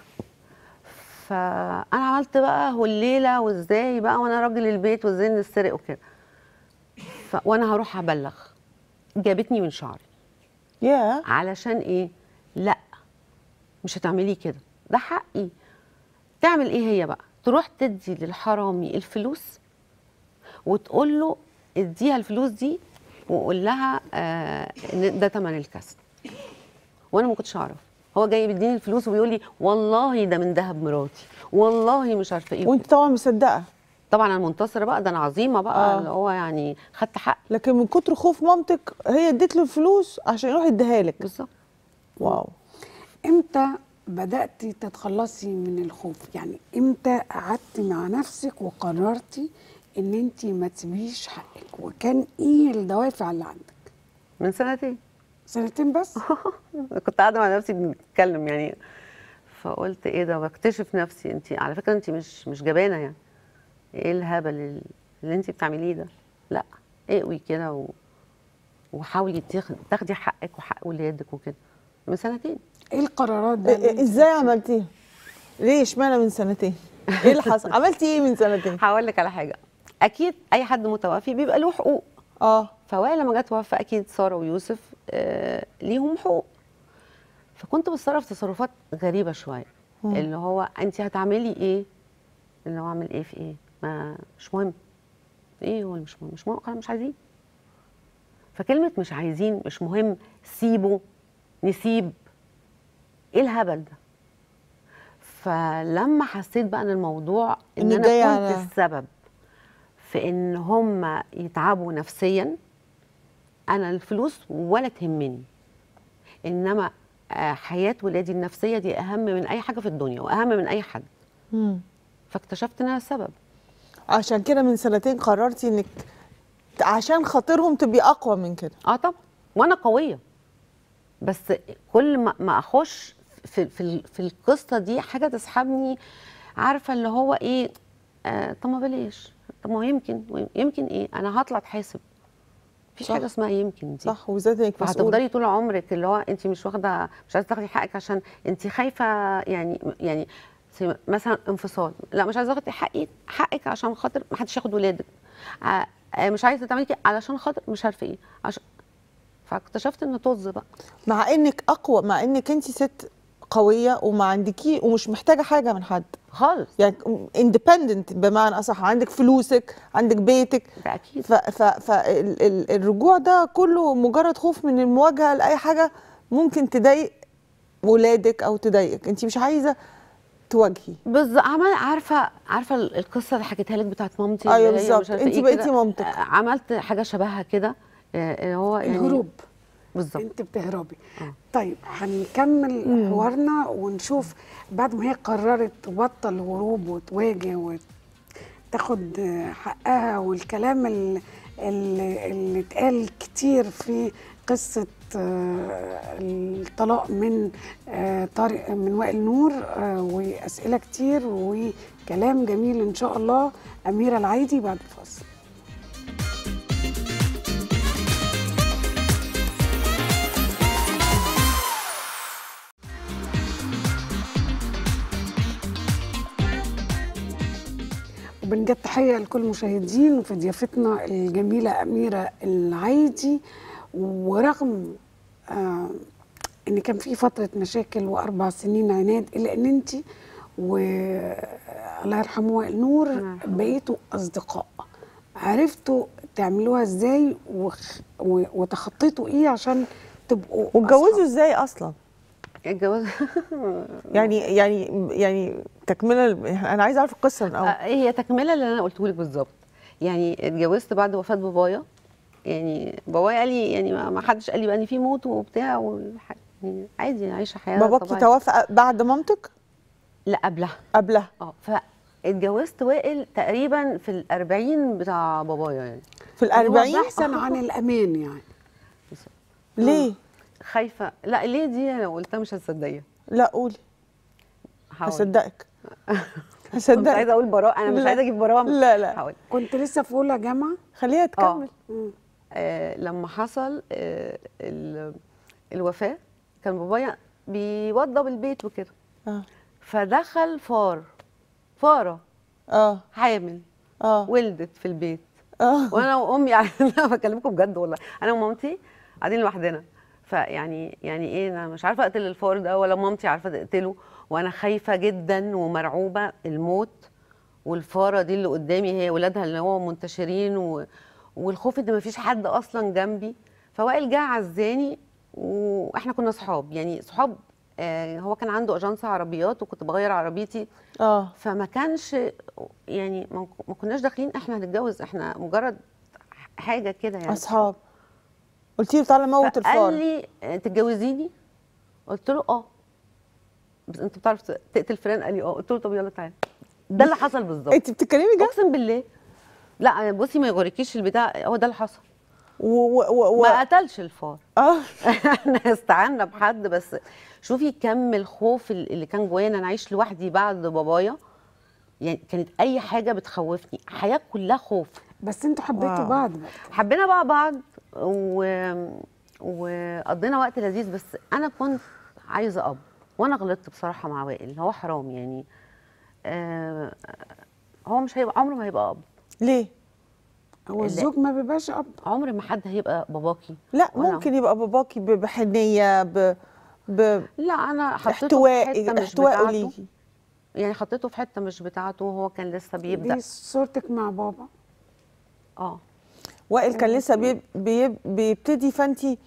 فانا عملت بقى هو الليله وازاي بقى وانا راجل البيت وازاي نسرق وكده. ف... وانا هروح ابلغ. جابتني من شعري. ياه. علشان ايه؟ لا مش هتعملي كده، ده حقي. تعمل ايه هي بقى؟ تروح تدي للحرامي الفلوس وتقول له اديها الفلوس دي وقول لها آه ان ده ثمن الكسب. وانا ما كنتش اعرف. هو جاي بيديني الفلوس وبيقول لي والله ده من ذهب مراتي، والله مش عارفه ايه. وانت طبعا مصدقه. طبعا انا منتصره بقى، ده انا عظيمه بقى. آه. اللي هو يعني خدت حق. لكن من كتر خوف مامتك هي اديت له الفلوس عشان يروح يديها لك. بالظبط. واو. امتى بدأتي تتخلصي من الخوف؟ يعني امتى قعدتي مع نفسك وقررتي ان انت ما تسيبيش حقك؟ وكان ايه الدوافع اللي عندك؟ من سنتين. سنتين بس؟ كنت قاعده مع نفسي بنتكلم يعني، فقلت ايه ده، بكتشف نفسي. انت على فكره انت مش مش جبانه يعني. ايه الهبل اللي انت بتعمليه ده؟ لا اقوي كده و... وحاولي تاخدي حقك وحق ولادك وكده. من سنتين. ايه القرارات ده؟ إيه ازاي عملتيها؟ ليه اشمعنى من سنتين؟ ايه اللي حصل؟ عملتي ايه من سنتين؟ هقول لك على حاجه. اكيد اي حد متوفي بيبقى له حقوق. اه. فوائل لما جت توفى اكيد ساره ويوسف آه ليهم حقوق. فكنت بتصرف تصرفات غريبه شويه. مم. اللي هو انت هتعملي ايه؟ اللي هو اعمل ايه في ايه؟ ما مش مهم. ايه هو مش مهم؟ مش مهم، خلاص مش عايزين. فكلمه مش عايزين، مش مهم، سيبه، نسيب، ايه الهبل ده؟ فلما حسيت بقى ان الموضوع ان انا كنت على... السبب في ان هم يتعبوا نفسيا، انا الفلوس ولا تهمني، انما حياه ولادي النفسيه دي اهم من اي حاجه في الدنيا واهم من اي حد. مم. فاكتشفت ان انا السبب. عشان كده من سنتين قررتي انك عشان خاطرهم تبقي اقوى من كده. اه طبعا، وانا قويه. بس كل ما ما اخش في في في القصه دي حاجه تسحبني، عارفه اللي هو ايه. آه طب ما بلاش، طب ما يمكن يمكن ايه، انا هطلع اتحاسب. مفيش حاجه اسمها يمكن دي. صح. وذات انك مسؤوله. فهتفضلي طول عمرك اللي هو انت مش واخده، مش عايزه تاخدي حقك عشان انت خايفه يعني يعني مثلا انفصال. لا مش عايزه تاخدي حقي حقك عشان خاطر ما حدش ياخد ولادك. آه مش عايزه تعملي كده علشان خاطر مش عارفه ايه. عشان فاكتشفت ان طز بقى. مع انك اقوى، مع انك انت ست قويه وما عندكي ومش محتاجه حاجه من حد خالص. يعني اندبندنت بمعنى اصح، عندك فلوسك، عندك بيتك. ده اكيد. فالرجوع ده كله مجرد خوف من المواجهه لاي حاجه ممكن تضايق ولادك او تضايقك. انت مش عايزه تواجهي. بالظبط. عارفه عارفه القصه اللي حكيتها لك بتاعت مامتي. ايوه بالظبط. انت بقيتي مامتك. عملت حاجه شبهها كده. هو يعني الهروب. بالظبط. انت بتهربي. آه. طيب هنكمل مم. حوارنا ونشوف بعد ما هي قررت تبطل هروب وتواجه وتاخد حقها، والكلام اللي, اللي اتقال كتير في قصة الطلاق من طارق من وائل نور، وأسئلة كتير وكلام جميل إن شاء الله. أميرة العايدي بعد الفاصل. وبنجد تحية لكل المشاهدين وفي ضيافتنا الجميلة أميرة العايدي. ورغم آه إن كان في فترة مشاكل وأربع سنين عناد، إلا إن أنت والله يرحمه وائل نور بقيتوا أصدقاء. عرفتوا تعملوها إزاي وتخطيتوا إيه عشان تبقوا واتجوزوا إزاي أصلاً؟ الجواز يعني يعني يعني تكمله. انا عايزه اعرف القصه من اول. هي تكمله اللي انا قلته لك بالظبط. يعني اتجوزت بعد وفاه بابايا. يعني بابايا قال لي يعني ما حدش قال لي بقى ان في موت وبتاع يعني عادي عايشه حياه طبيعيه. باباكي توفى بعد مامتك؟ لا قبلها. قبلها. اه فاتجوزت وائل تقريبا في الأربعين بتاع بابايا يعني. في الأربعين احسن عن الامان يعني. ليه؟ خايفه. لا ليه دي انا قلتها مش هتصدقيها. لا قولي. هقول. هصدقك. مش هصدقك. عايزه اقول براءه، انا مش لا. عايزه اجيب براءه. لا لا هقول. كنت لسه في اولى جامعه. خليها تكمل. مم. آه لما حصل آه ال- الوفاه، كان بابايا بيوضب البيت وكده، اه فدخل فار فاره اه حامل اه ولدت في البيت، اه وانا وامي يعني انا بكلمكم بجد والله، انا ومامتي قاعدين لوحدنا، فيعني يعني ايه، انا مش عارفه اقتل الفار ده ولا مامتي عارفه تقتله، وانا خايفه جدا ومرعوبه الموت، والفاره دي اللي قدامي هي ولادها اللي هو منتشرين و... والخوف ان مفيش حد اصلا جنبي. فوائل جه عزاني، واحنا كنا صحاب يعني صحاب. آه هو كان عنده اجنس عربيات وكنت بغير عربيتي، اه فما كانش يعني ما ما كناش داخلين احنا هنتجوز، احنا مجرد حاجه كده يعني. اصحاب. قلتي له تعالى موت فقال الفار. لي آه، تتجوزيني؟ قلت له اه. بس انت بتعرف تقتل فلان؟ قال لي اه. قلت له طب يلا تعالى. ده اللي حصل بالظبط. انت بتتكلمي جد؟ اقسم بالله. لا بصي ما يغركيش البتاع، هو ده اللي حصل. و و و و ما قتلش الفار. اه احنا استعنا بحد، بس شوفي كم الخوف اللي كان جوايا، انا عايش لوحدي بعد بابايا، يعني كانت اي حاجه بتخوفني، حياه كلها خوف. بس انتوا حبيتوا واو. بعض بقى. حبينا بقى بعض و... وقضينا وقت لذيذ، بس انا كنت عايزه اب، وانا غلطت بصراحه مع وائل، هو حرام يعني. آه هو مش هيبقى، عمره ما هيبقى اب. ليه؟ هو لا. الزوج ما بيبقاش اب. عمر ما حد هيبقى باباكي. لا ولا- ممكن يبقى باباكي ب- بحنيه ب ب لا انا حطيته في احتواء حته مش احتواء بتاعته، ليكي. يعني حطيته في حته مش بتاعته، وهو كان لسه بيبدا. دي صورتك مع بابا. اه وائل كان لسه بيب بيب بيبتدي، فانتي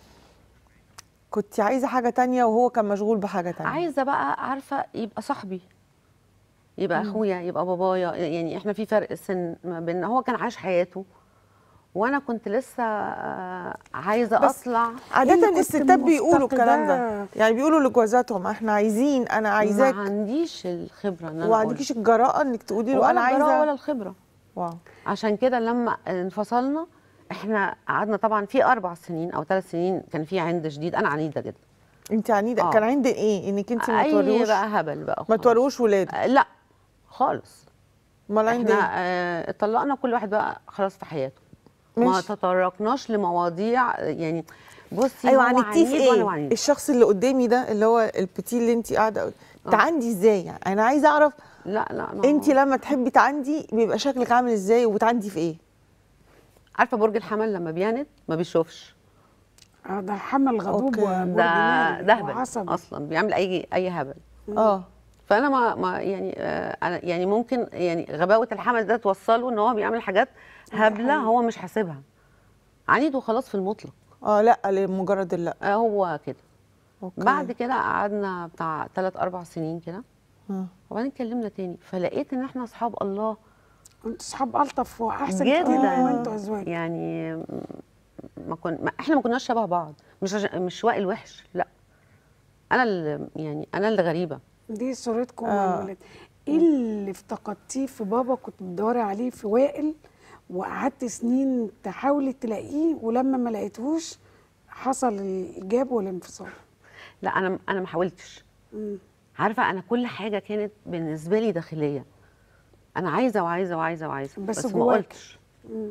كنت عايزه حاجه تانية وهو كان مشغول بحاجه تانية. عايزه بقى عارفه يبقى صاحبي، يبقى اخويا، يبقى بابايا، يعني احنا في فرق سن ما بيننا، هو كان عايش حياته وانا كنت لسه آه، عايزه بس اطلع. اللي عادة كنت الستات بيقولوا الكلام ده، مفتقداه. يعني بيقولوا لجوازاتهم احنا عايزين، انا عايزاك، ما عنديش الخبره ان انا وما اقول، عندكيش الجراءة انك تقولي له ولا انا الجراءة عايزه. ولا الخبره. واو. عشان كده لما انفصلنا، احنا قعدنا طبعا في اربع سنين او ثلاث سنين كان في عند شديد، انا عنيده جدا. انت عنيده. آه. كان عندي ايه؟ انك انت ما اي توريوش بقى هبل بقى ما خلاص. توريوش ولادك. آه، لا خالص. امال عندي احنا ايه؟ آه، اتطلقنا كل واحد بقى خلاص في حياته، ما ماشي. تطرقناش لمواضيع يعني. بصي ايوه هو عندتيه في عنيد وانا ايه؟ عنيد. الشخص اللي قدامي ده اللي هو البتي اللي انت قاعده آه. تعندي ازاي؟ يعني انا عايزه اعرف لا لا ما انت هو- لما تحبي تعندي بيبقى شكلك عامل ازاي وبتعندي في ايه؟ عارفه برج الحمل لما بيعند ما بيشوفش، اه ده حمل غضوب أوكي. وبرج ده ناري ده هبل وعصبي. اصلا، بيعمل اي اي هبل. اه فانا ما, ما يعني آه، انا يعني ممكن يعني غباوه الحمل ده توصله ان هو بيعمل حاجات هبله هو مش حاسبها، عنيد وخلاص في المطلق. اه لا لمجرد اللا. آه، هو كده. اوكي. بعد كده قعدنا بتاع ثلاث اربع سنين كده، آه. وبعدين اتكلمنا تاني، فلقيت ان احنا اصحاب الله انتوا صحاب الطف واحسن كتير جدا. وانتوا ازواج. يعني ما كن ما احنا ما كناش شبه بعض، مش عشان مش وائل وحش، لا انا اللي يعني انا اللي غريبه. دي صورتكم آه. مع الولاد. ايه اللي افتقدتيه في بابا كنت بتدوري عليه في وائل، وقعدت سنين تحاولي تلاقيه ولما ما لقيتهوش حصل الجاب والانفصال؟ لا انا انا ما حاولتش. مم. عارفه انا كل حاجه كانت بالنسبه لي داخليه، انا عايزه وعايزه وعايزه وعايزه بس بس ما جواك. قلتش مم.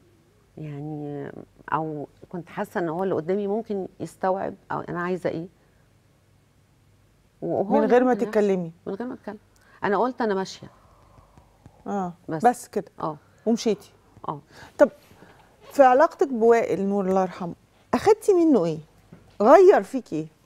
يعني، او كنت حاسه ان هو اللي قدامي ممكن يستوعب او انا عايزه ايه، وهو من اللي غير ما ممكن يحصل. تتكلمي. من غير ما اتكلم، انا قلت انا ماشيه اه بس. بس كده اه ومشيتي. اه طب في علاقتك بوائل نور الله يرحمه اخدتي منه ايه؟ غير فيكي ايه؟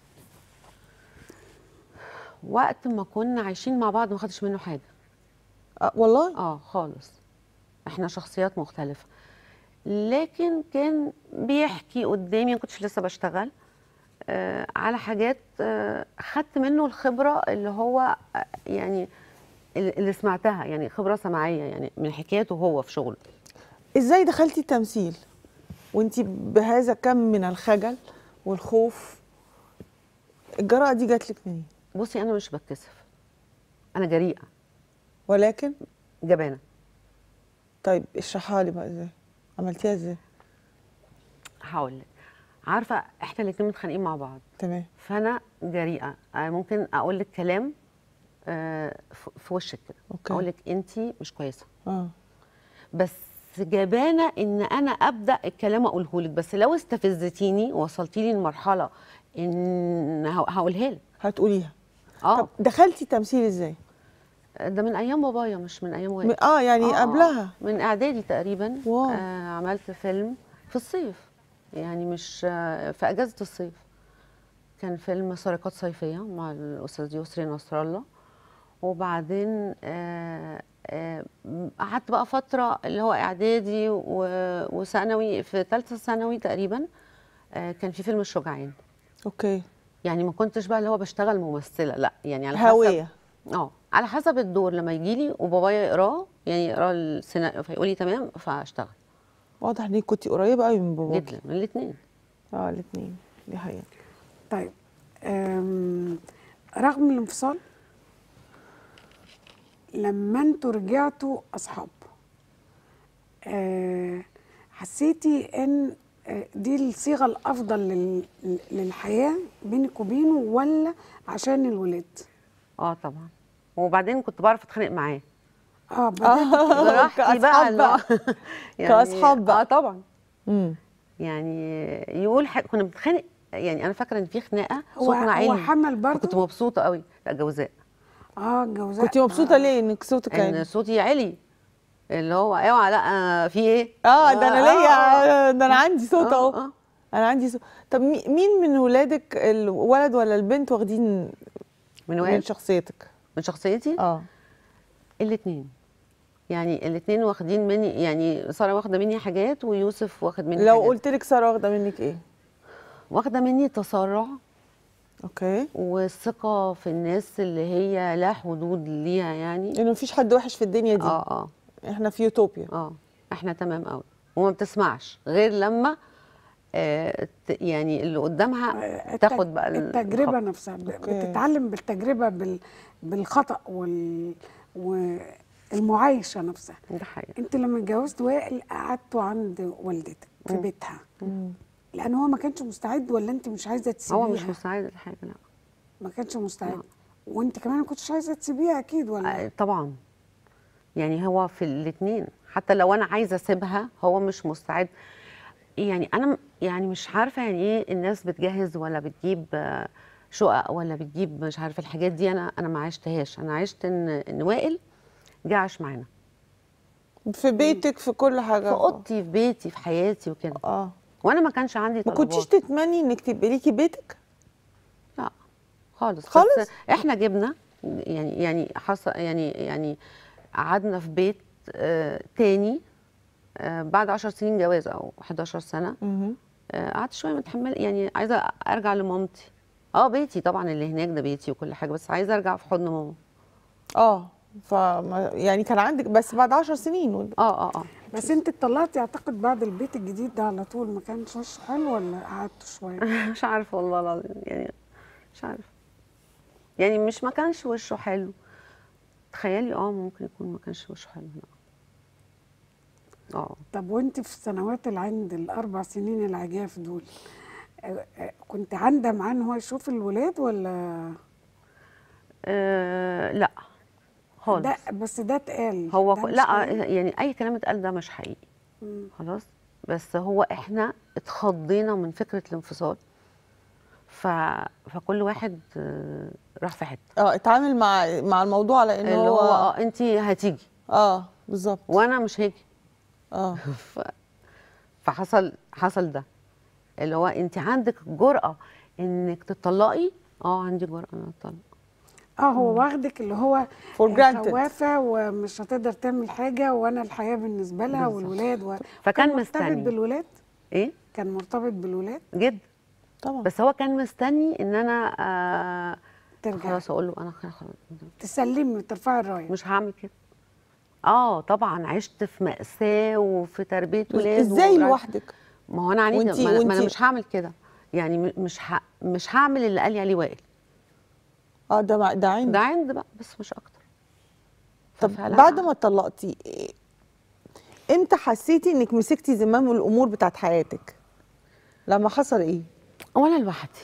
وقت ما كنا عايشين مع بعض ما خدتش منه حاجه. آه والله. اه خالص، احنا شخصيات مختلفه، لكن كان بيحكي قدامي، ما كنتش لسه بشتغل، آه على حاجات آه خدت منه الخبره اللي هو آه يعني اللي سمعتها، يعني خبره سمعيه يعني من حكايته هو في شغله. ازاي دخلتي التمثيل وانتي بهذا كم من الخجل والخوف؟ الجرأة دي جات لك منين؟ بصي انا مش بتكسف، انا جريئه ولكن جبانه. طيب اشرحها لي بقى ازاي عملتيها ازاي؟ هقول لك، عارفه احنا الاتنين متخانقين مع بعض، تمام. فانا جريئه، أنا ممكن اقول لك كلام آه، ف- في وشك كده، أوكي. اقول لك انت مش كويسه، اه بس جبانه ان انا ابدا الكلام اقوله لك، بس لو استفزتيني ووصلتي لي لمرحله ان ه- هقولها لك. هتقوليها. اه طب دخلتي تمثيل ازاي؟ ده من ايام بابايا مش من ايام م- وائل. اه يعني آه، قبلها. آه، من اعدادي تقريبا. واو. آه عملت فيلم في الصيف، يعني مش آه في اجازه الصيف، كان فيلم سرقات صيفيه مع الاستاذ يسري نصر الله. وبعدين آه آه قعدت بقى فتره اللي هو اعدادي و- وثانوي، في ثالثه ثانوي تقريبا آه كان في فيلم الشجعان. اوكي. يعني ما كنتش بقى اللي هو بشتغل ممثله، لا يعني على حسب هويه. اه على حسب الدور لما يجي لي وبابايا يقراه، يعني يقرا السيناريو فيقول لي تمام فاشتغل. واضح انك كنتي قريبه قوي من باباكي. جدا من الاثنين. اه الاثنين، دي حقيقه. طيب أم، رغم الانفصال لما انتوا رجعتوا اصحاب، أه حسيتي ان آه، دي الصيغه الافضل لل- للحياه بينك وبينه، ولا عشان الولاد؟ اه طبعا. وبعدين كنت بعرف اتخانق معاه اه بدأت كده. براحتي بقى اللي هو كأصحاب بقى. اه طبعا. امم يعني يقول حاجة كنا بنتخانق، يعني انا فاكره ان في خناقه هو صوتنا هو عالي، حمل برضه؟ كنت مبسوطه قوي. لا جوزاء. اه جوزاء. كنتي مبسوطه آه. ليه انك صوتك ان عالي؟ صوتي عالي، اللي هو اوعى لا في ايه. اه ده انا آه، ليا، آه، ده انا عندي صوت آه، اهو. آه. انا عندي صوت. طب مي- مين من ولادك الولد ولا البنت واخدين من من وائل، شخصيتك؟ من شخصيتي اه الاثنين، يعني الاثنين واخدين مني، يعني ساره واخده مني حاجات ويوسف واخد مني لو حاجات. قلت لك ساره واخده منك ايه؟ واخده مني تسرع اوكي. والثقه في الناس اللي هي لا حدود ليها، يعني انه مفيش حد وحش في الدنيا دي. اه اه احنا في يوتوبيا. اه احنا تمام قوي، وما بتسمعش غير لما آه ت- يعني اللي قدامها التج- تاخد بقى التجربه الخط. نفسها ب- أوكي. بتتعلم بالتجربه بال بالخطأ وال والمعايشه نفسها. ده حقيقي. انت لما اتجوزت وائل قعدتوا عند والدتك في بيتها، لان هو ما كانش مستعد، ولا انت مش عايزه تسيبيها؟ هو مش مساعد لحاجه، لا. ما كانش مستعد. لا. وانت كمان ما كنتش عايزه تسيبيها اكيد، ولا؟ آه، طبعا. يعني هو في الاثنين، حتى لو انا عايزه اسيبها هو مش مستعد. يعني انا م- يعني مش عارفه يعني ايه الناس بتجهز ولا بتجيب آه، شقق ولا بتجيب مش عارفه الحاجات دي، انا انا ما عشتهاش. انا عشت ان ان وائل جه عاش معانا في بيتك، في كل حاجه. في اوضتي، في بيتي، في حياتي وكده. اه وانا ما كانش عندي ما طلبات. كنتيش تتمني انك تبقي ليكي بيتك؟ لا خالص. خالص؟ بس احنا جبنا يعني يعني حصل يعني يعني قعدنا في بيت آه تاني آه بعد عشر سنين جواز او حداشر سنه. اها. آه، قعدت شويه متحمله، يعني عايزه ارجع لمامتي. اه بيتي طبعا اللي هناك ده بيتي وكل حاجه، بس عايزه ارجع في حضن ماما. اه ف يعني كان عندك بس بعد عشر سنين ولا؟ اه اه اه بس انت اتطلقتي اعتقد بعد البيت الجديد ده على طول، ما كانش وش حلو ولا قعدتوا شويه؟ مش عارفه والله العظيم، يعني مش عارفه. يعني مش ما كانش وشه حلو. تخيلي اه ممكن يكون ما كانش وشه حلو. لا. اه طب وانت في السنوات اللي عند الاربع سنين العجاف دول، آه، آه، كنت عندها معاه ان هو يشوف الولاد، ولا؟ آه، لا خالص. ده بس ده اتقال. هو ده ك- مش لا حقيقي؟ يعني اي كلام اتقال ده مش حقيقي. مم. خلاص. بس هو احنا اتخضينا من فكره الانفصال. ف... فكل واحد آه، راح في حته. اه اتعامل مع مع الموضوع على انه اللي هو اه انت هتيجي اه بالظبط. وانا مش هاجي. اه ف... فحصل حصل ده اللي هو انت عندك الجرأة انك تطلقي. اه عندي جرأة ان اطلق. اه هو واخدك اللي هو For granted. خوافه ومش هتقدر تعمل حاجه، وانا الحياه بالنسبه لها بالظبط. والولاد و... فكان كان مرتبط مستني. بالولاد. ايه كان مرتبط بالولاد. جد. طبعا. بس هو كان مستني ان انا آه ترجع خلاص اقول له انا خلاص تسلمي ترفعي الرايه. مش هعمل كده. اه طبعا عشت في مأساة وفي تربية ولاد. ازاي و- لوحدك؟ ما هو انا عنيدة. وانتي- ما, أنا- ما انا وانتي- مش هعمل كده. يعني م- مش ه... مش هعمل اللي قال لي عليه وائل. اه ده مع- ده عندي. ده عند بقى بس مش اكتر. طب ففعلا بعد ما اتطلقتي إيه- امتى حسيتي انك مسكتي زمام الامور بتاعت حياتك؟ لما حصل ايه؟ وانا لوحدي،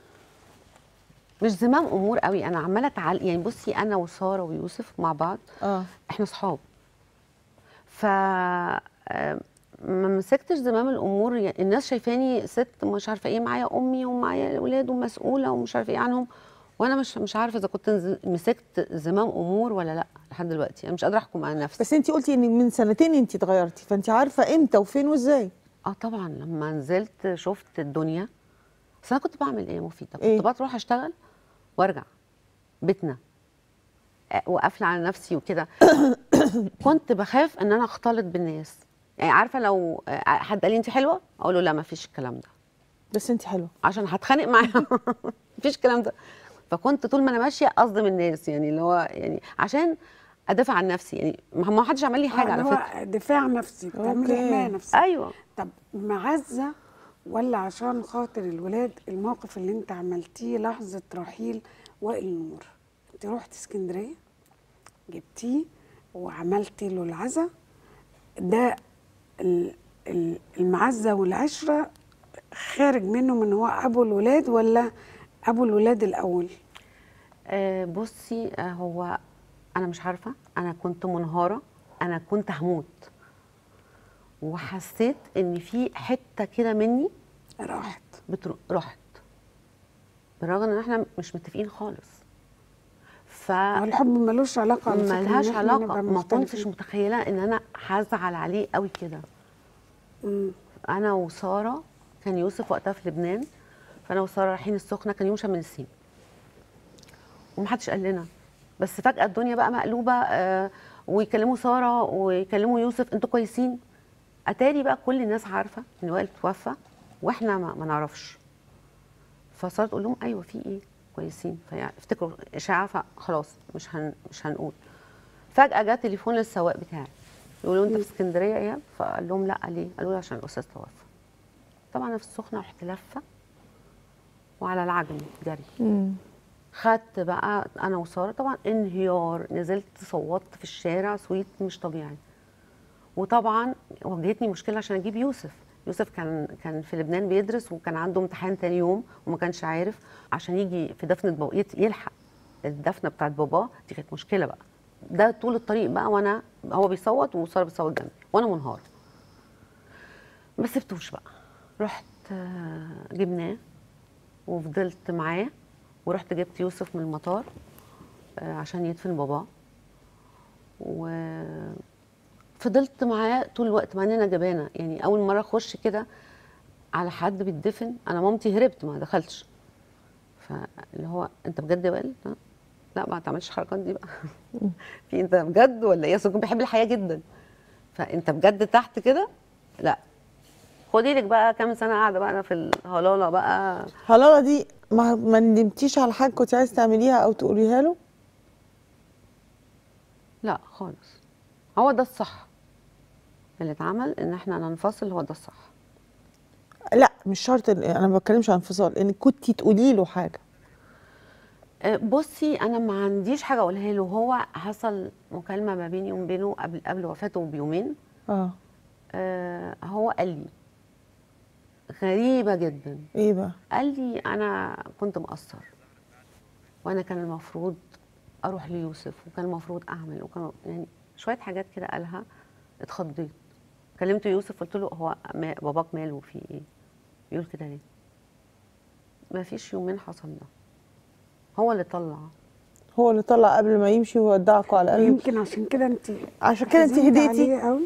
مش زمام امور قوي، انا عماله اتعلم. يعني بصي انا وساره ويوسف مع بعض اه احنا صحاب، ف آه، ما مسكتش زمام الامور. يعني الناس شايفاني ست مش عارفه ايه، معايا امي ومعايا الاولاد ومسؤوله ومش عارفه ايه عنهم، وانا مش مش عارفه اذا كنت نز- مسكت زمام امور ولا لا لحد دلوقتي. انا مش قادره احكم على نفسي. بس انت قلتي ان من سنتين انت اتغيرتي، فانت عارفه امتى وفين وازاي. اه طبعا لما نزلت شفت الدنيا. بس انا كنت بعمل ايه يا مفيده؟ كنت إيه؟ بروح اشتغل وارجع بيتنا آه، وقافله على نفسي وكده. كنت بخاف ان انا اختلط بالناس. يعني عارفه لو آه، حد قال لي انت حلوه، اقول له لا ما فيش الكلام ده، بس انت حلوه. عشان هتخانق معاهم. مفيش الكلام ده. فكنت طول ما انا ماشيه اصدم الناس، يعني اللي هو يعني عشان ادافع عن نفسي. يعني ما ما حدش عمل لي حاجه آه، على اللي فكره. هو دفاع نفسي، بتعملي أوكي. حمايه نفسيه. ايوه. طب معزه ولا عشان خاطر الولاد الموقف اللي انت عملتيه لحظه رحيل وائل نور؟ انت رحت اسكندريه جبتيه وعملتي له العزا ده، ال- ال- المعزه والعشره خارج منه من هو ابو الولاد ولا ابو الولاد الاول؟ آه بصي آه هو انا مش عارفه، انا كنت منهاره، انا كنت هموت، وحسيت ان في حته كده مني راحت. بتر... راحت، بالرغم ان احنا مش متفقين خالص. ف هو الحب ملوش علاقه على فكره إن ملهاش إحنا علاقه، نبقى ما كنتش مختلفين. متخيله ان انا هزعل عليه قوي كده. مم. انا وساره، كان يوسف وقتها في لبنان، فانا وساره رايحين السخنه، كان يوم شم النسيم ومحدش قال لنا. بس فجاه الدنيا بقى مقلوبه، آه ويكلموا ساره ويكلموا يوسف انتوا كويسين؟ اتاري بقى كل الناس عارفه ان وائل توفى واحنا ما, ما نعرفش. فساره تقول لهم ايوه في ايه كويسين، فافتكروا اشاعه، فخلاص مش هن مش هنقول. فجاه جه تليفون للسواق بتاعي يقولوا انت في اسكندريه يا ايهاب؟ فقال لهم لا. ليه؟ قالوا لي عشان الاستاذ توفى. طبعا انا في السخنه رحت لفه وعلى العجم جري. امم خدت بقى انا وساره طبعا انهيار، نزلت صوتت في الشارع صويت مش طبيعي. وطبعا واجهتني مشكله عشان اجيب يوسف. يوسف كان كان في لبنان بيدرس وكان عنده امتحان تاني يوم وما كانش عارف، عشان يجي في دفنه بابا يلحق الدفنه بتاعت باباه. دي كانت مشكله بقى. ده طول الطريق بقى وانا هو بيصوت وساره بتصوت جنبي وانا منهار. ما سبتوش بقى، رحت آه، جبناه وفضلت معاه، ورحت جبت يوسف من المطار آه، عشان يدفن باباه، وفضلت معاه طول الوقت مع اننا جبانه. يعني اول مره اخش كده على حد بيتدفن، انا مامتي هربت ما دخلتش. فاللي هو انت بجد يا وائل؟ لا لا ما تعملش الحركات دي بقى. في انت بجد ولا ايه؟ اصل كنت بحب الحياه جدا، فانت بجد تحت كده؟ لا. خدي لك بقى كام سنه قاعده بقى انا في الهلاله بقى. هلاله دي ما ما ندمتيش على حاجه كنت عايز تعمليها او تقوليها له؟ لا خالص، هو ده الصح اللي اتعمل، ان احنا ننفصل، هو ده الصح. لا مش شرط، انا ما بتكلمش عن انفصال، انك كنتي تقولي له حاجه. أه، بصي انا ما عنديش حاجه اقولها له. هو حصل مكالمه ما بيني وبينه قبل قبل وفاته بيومين. اه أه هو قال لي غريبه جدا. ايه بقى؟ قال لي انا كنت مقصر، وانا كان المفروض اروح ليوسف، وكان المفروض اعمل، وكان يعني شويه حاجات كده قالها. اتخضيت، كلمت يوسف قلت له هو ما باباك ماله في ايه؟ يقول كده ليه؟ ما فيش يومين حصل ده، هو اللي طلع. هو اللي طلع قبل ما يمشي وودعكوا على الاقل. يمكن عشان كده انت عشان كده انت حزنتي هديتي؟ عليه قوي.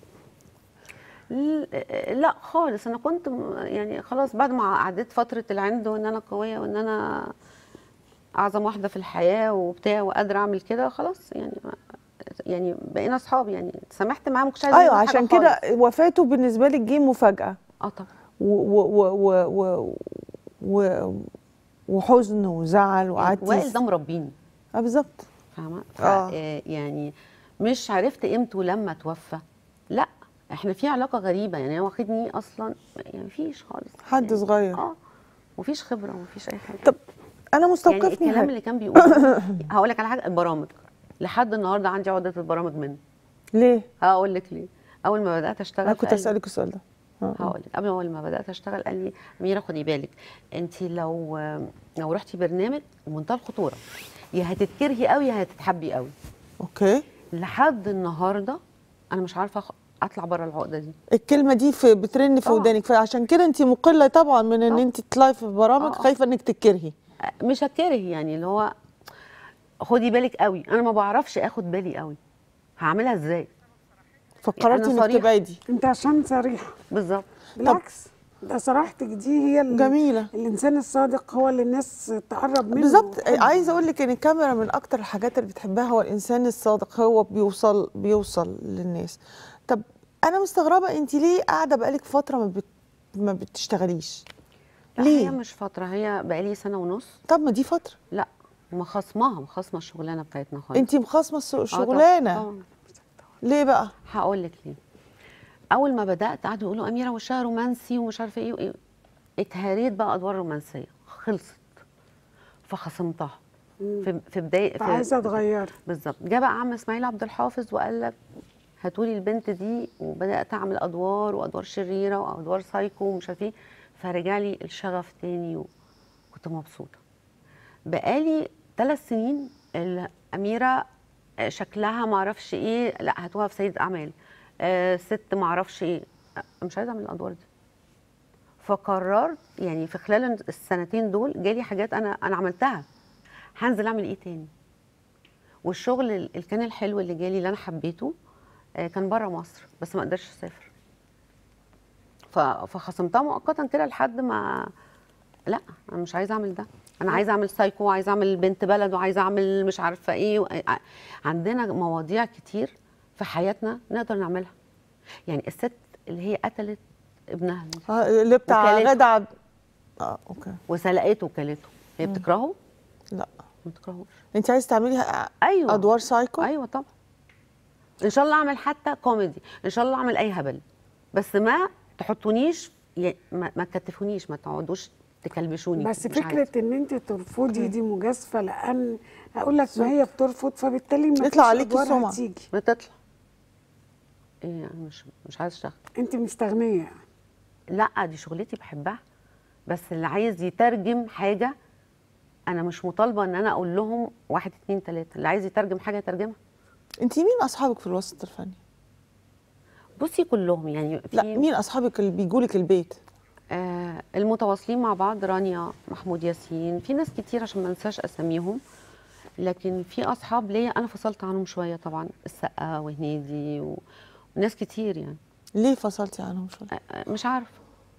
ل- لا خالص، انا كنت م- يعني خلاص بعد ما عديت فتره العند وان انا قويه وان انا اعظم واحده في الحياه وبتاع وقادره اعمل كده، خلاص يعني يعني بقينا اصحاب. يعني سامحت معاه، ما كنتش عايزه ايوه منه حاجة عشان كده خالص. وفاته بالنسبه لك جه مفاجاه. اه طبعا. و و و و و وحزن وزعل وقعدتي. وائل ده مربيني. اه بالظبط. فاهمه؟ آه. ف- يعني مش عرفت قيمته لما توفى. لا احنا في علاقه غريبه، يعني هو واخدني اصلا يعني مفيش خالص حد يعني صغير. اه مفيش خبره ومفيش اي حاجه. طب انا يعني مستوقفني الكلام حاجه. اللي كان بيقوله هقول لك على حاجه. البرامج لحد النهارده عندي عقده البرامج منه. ليه؟ هقول لك ليه. اول ما بدات اشتغل انا في كنت قلب- اسالك السؤال ده. هقول لك قبل اول ما بدات اشتغل قال لي اميره خدي بالك انت لو لو رحتي برنامج منتهى الخطوره، يا هتتكرهي قوي يا هتتحبي قوي. اوكي. لحد النهارده انا مش عارفه اطلع بره العقده دي. الكلمه دي في بترن في ودانك، فعشان كده انت مقله طبعا من ان انت تطلعي في برامج، خايفه انك تتكرهي. مش هتكره يعني، اللي هو خدي بالك قوي، انا ما بعرفش اخد بالي قوي، هعملها ازاي؟ فقررتي يعني انك تبعدي. انت عشان صريحه. بالظبط. بالعكس ده صراحتك دي هي جميله. الانسان الصادق هو اللي الناس تقرب منه. بالظبط. عايزه اقول لك ان الكاميرا من اكتر الحاجات اللي بتحبها هو الانسان الصادق، هو بيوصل بيوصل للناس. طب انا مستغربه انت ليه قاعده بقالك فتره ما بت... ما بتشتغليش؟ ليه؟ هي مش فتره، هي بقالي سنه ونص. طب ما دي فتره. لا مخصماها، مخصمه الشغلانه بتاعتنا خالص. انت مخصمه الشغلانه؟ آه طبعا. ليه بقى؟ هقول لك ليه. اول ما بدات قعدوا يقولوا اميره وشها رومانسي ومش عارفه ايه وايه، اتهريت بقى ادوار رومانسيه خلصت، فخصمتها في في بدايه في عايزه تغير. بالظبط. جه بقى عم اسماعيل عبد الحافظ وقال لك هاتوا لي البنت دي، وبدات اعمل ادوار وادوار شريره وادوار سايكو ومش عارفه ايه، فرجع لي الشغف تاني وكنت مبسوطه. بقالي ثلاث سنين الاميره شكلها ما اعرفش ايه، لا هاتوها في سيد اعمال، آه ست ما اعرفش ايه، مش عايزه اعمل الادوار دي. فقررت يعني في خلال السنتين دول جالي حاجات انا انا عملتها، هنزل اعمل ايه تاني؟ والشغل اللي كان الحلو اللي جالي اللي انا حبيته آه كان بره مصر، بس ما اقدرش اسافر. فخصمتها مؤقتا كده لحد ما، لا انا مش عايزه اعمل ده، انا عايزه اعمل سايكو وعايزه اعمل بنت بلد وعايزه اعمل مش عارفه ايه و... عندنا مواضيع كتير في حياتنا نقدر نعملها. يعني الست اللي هي قتلت ابنها اللي بتاع غادة عبد اه اوكي وسلقته وكلته، هي بتكرهه؟ لا ما بتكرهوش. انت عايزه تعملي أيوة. ادوار سايكو؟ ايوه طبعا. ان شاء الله اعمل حتى كوميدي، ان شاء الله اعمل اي هبل، بس ما تحطونيش يعني ما, ما تكتفونيش، ما تقعدوش تكلبشوني. بس فكره ان انت ترفضي دي مجازفه، لان هقول لك ما هي بترفض فبالتالي ما يطلع عليكي سمعه تيجي بتطلع ايه يعني. مش مش عايزه اشتغل. انت مستغنيه يعني؟ لا دي شغلتي بحبها، بس اللي عايز يترجم حاجه انا مش مطالبه ان انا اقول لهم واحد اتنين تلاته، اللي عايز يترجم حاجه يترجمها. انت مين اصحابك في الوسط الفني؟ بصي كلهم يعني في لا مين اصحابك اللي بيجوا لك البيت؟ آه المتواصلين مع بعض، رانيا، محمود ياسين، في ناس كتير عشان ما انساش اساميهم، لكن في اصحاب ليا انا فصلت عنهم شويه طبعا، السقا وهنيدي و... وناس كتير يعني. ليه فصلتي عنهم شويه؟ آه مش عارفه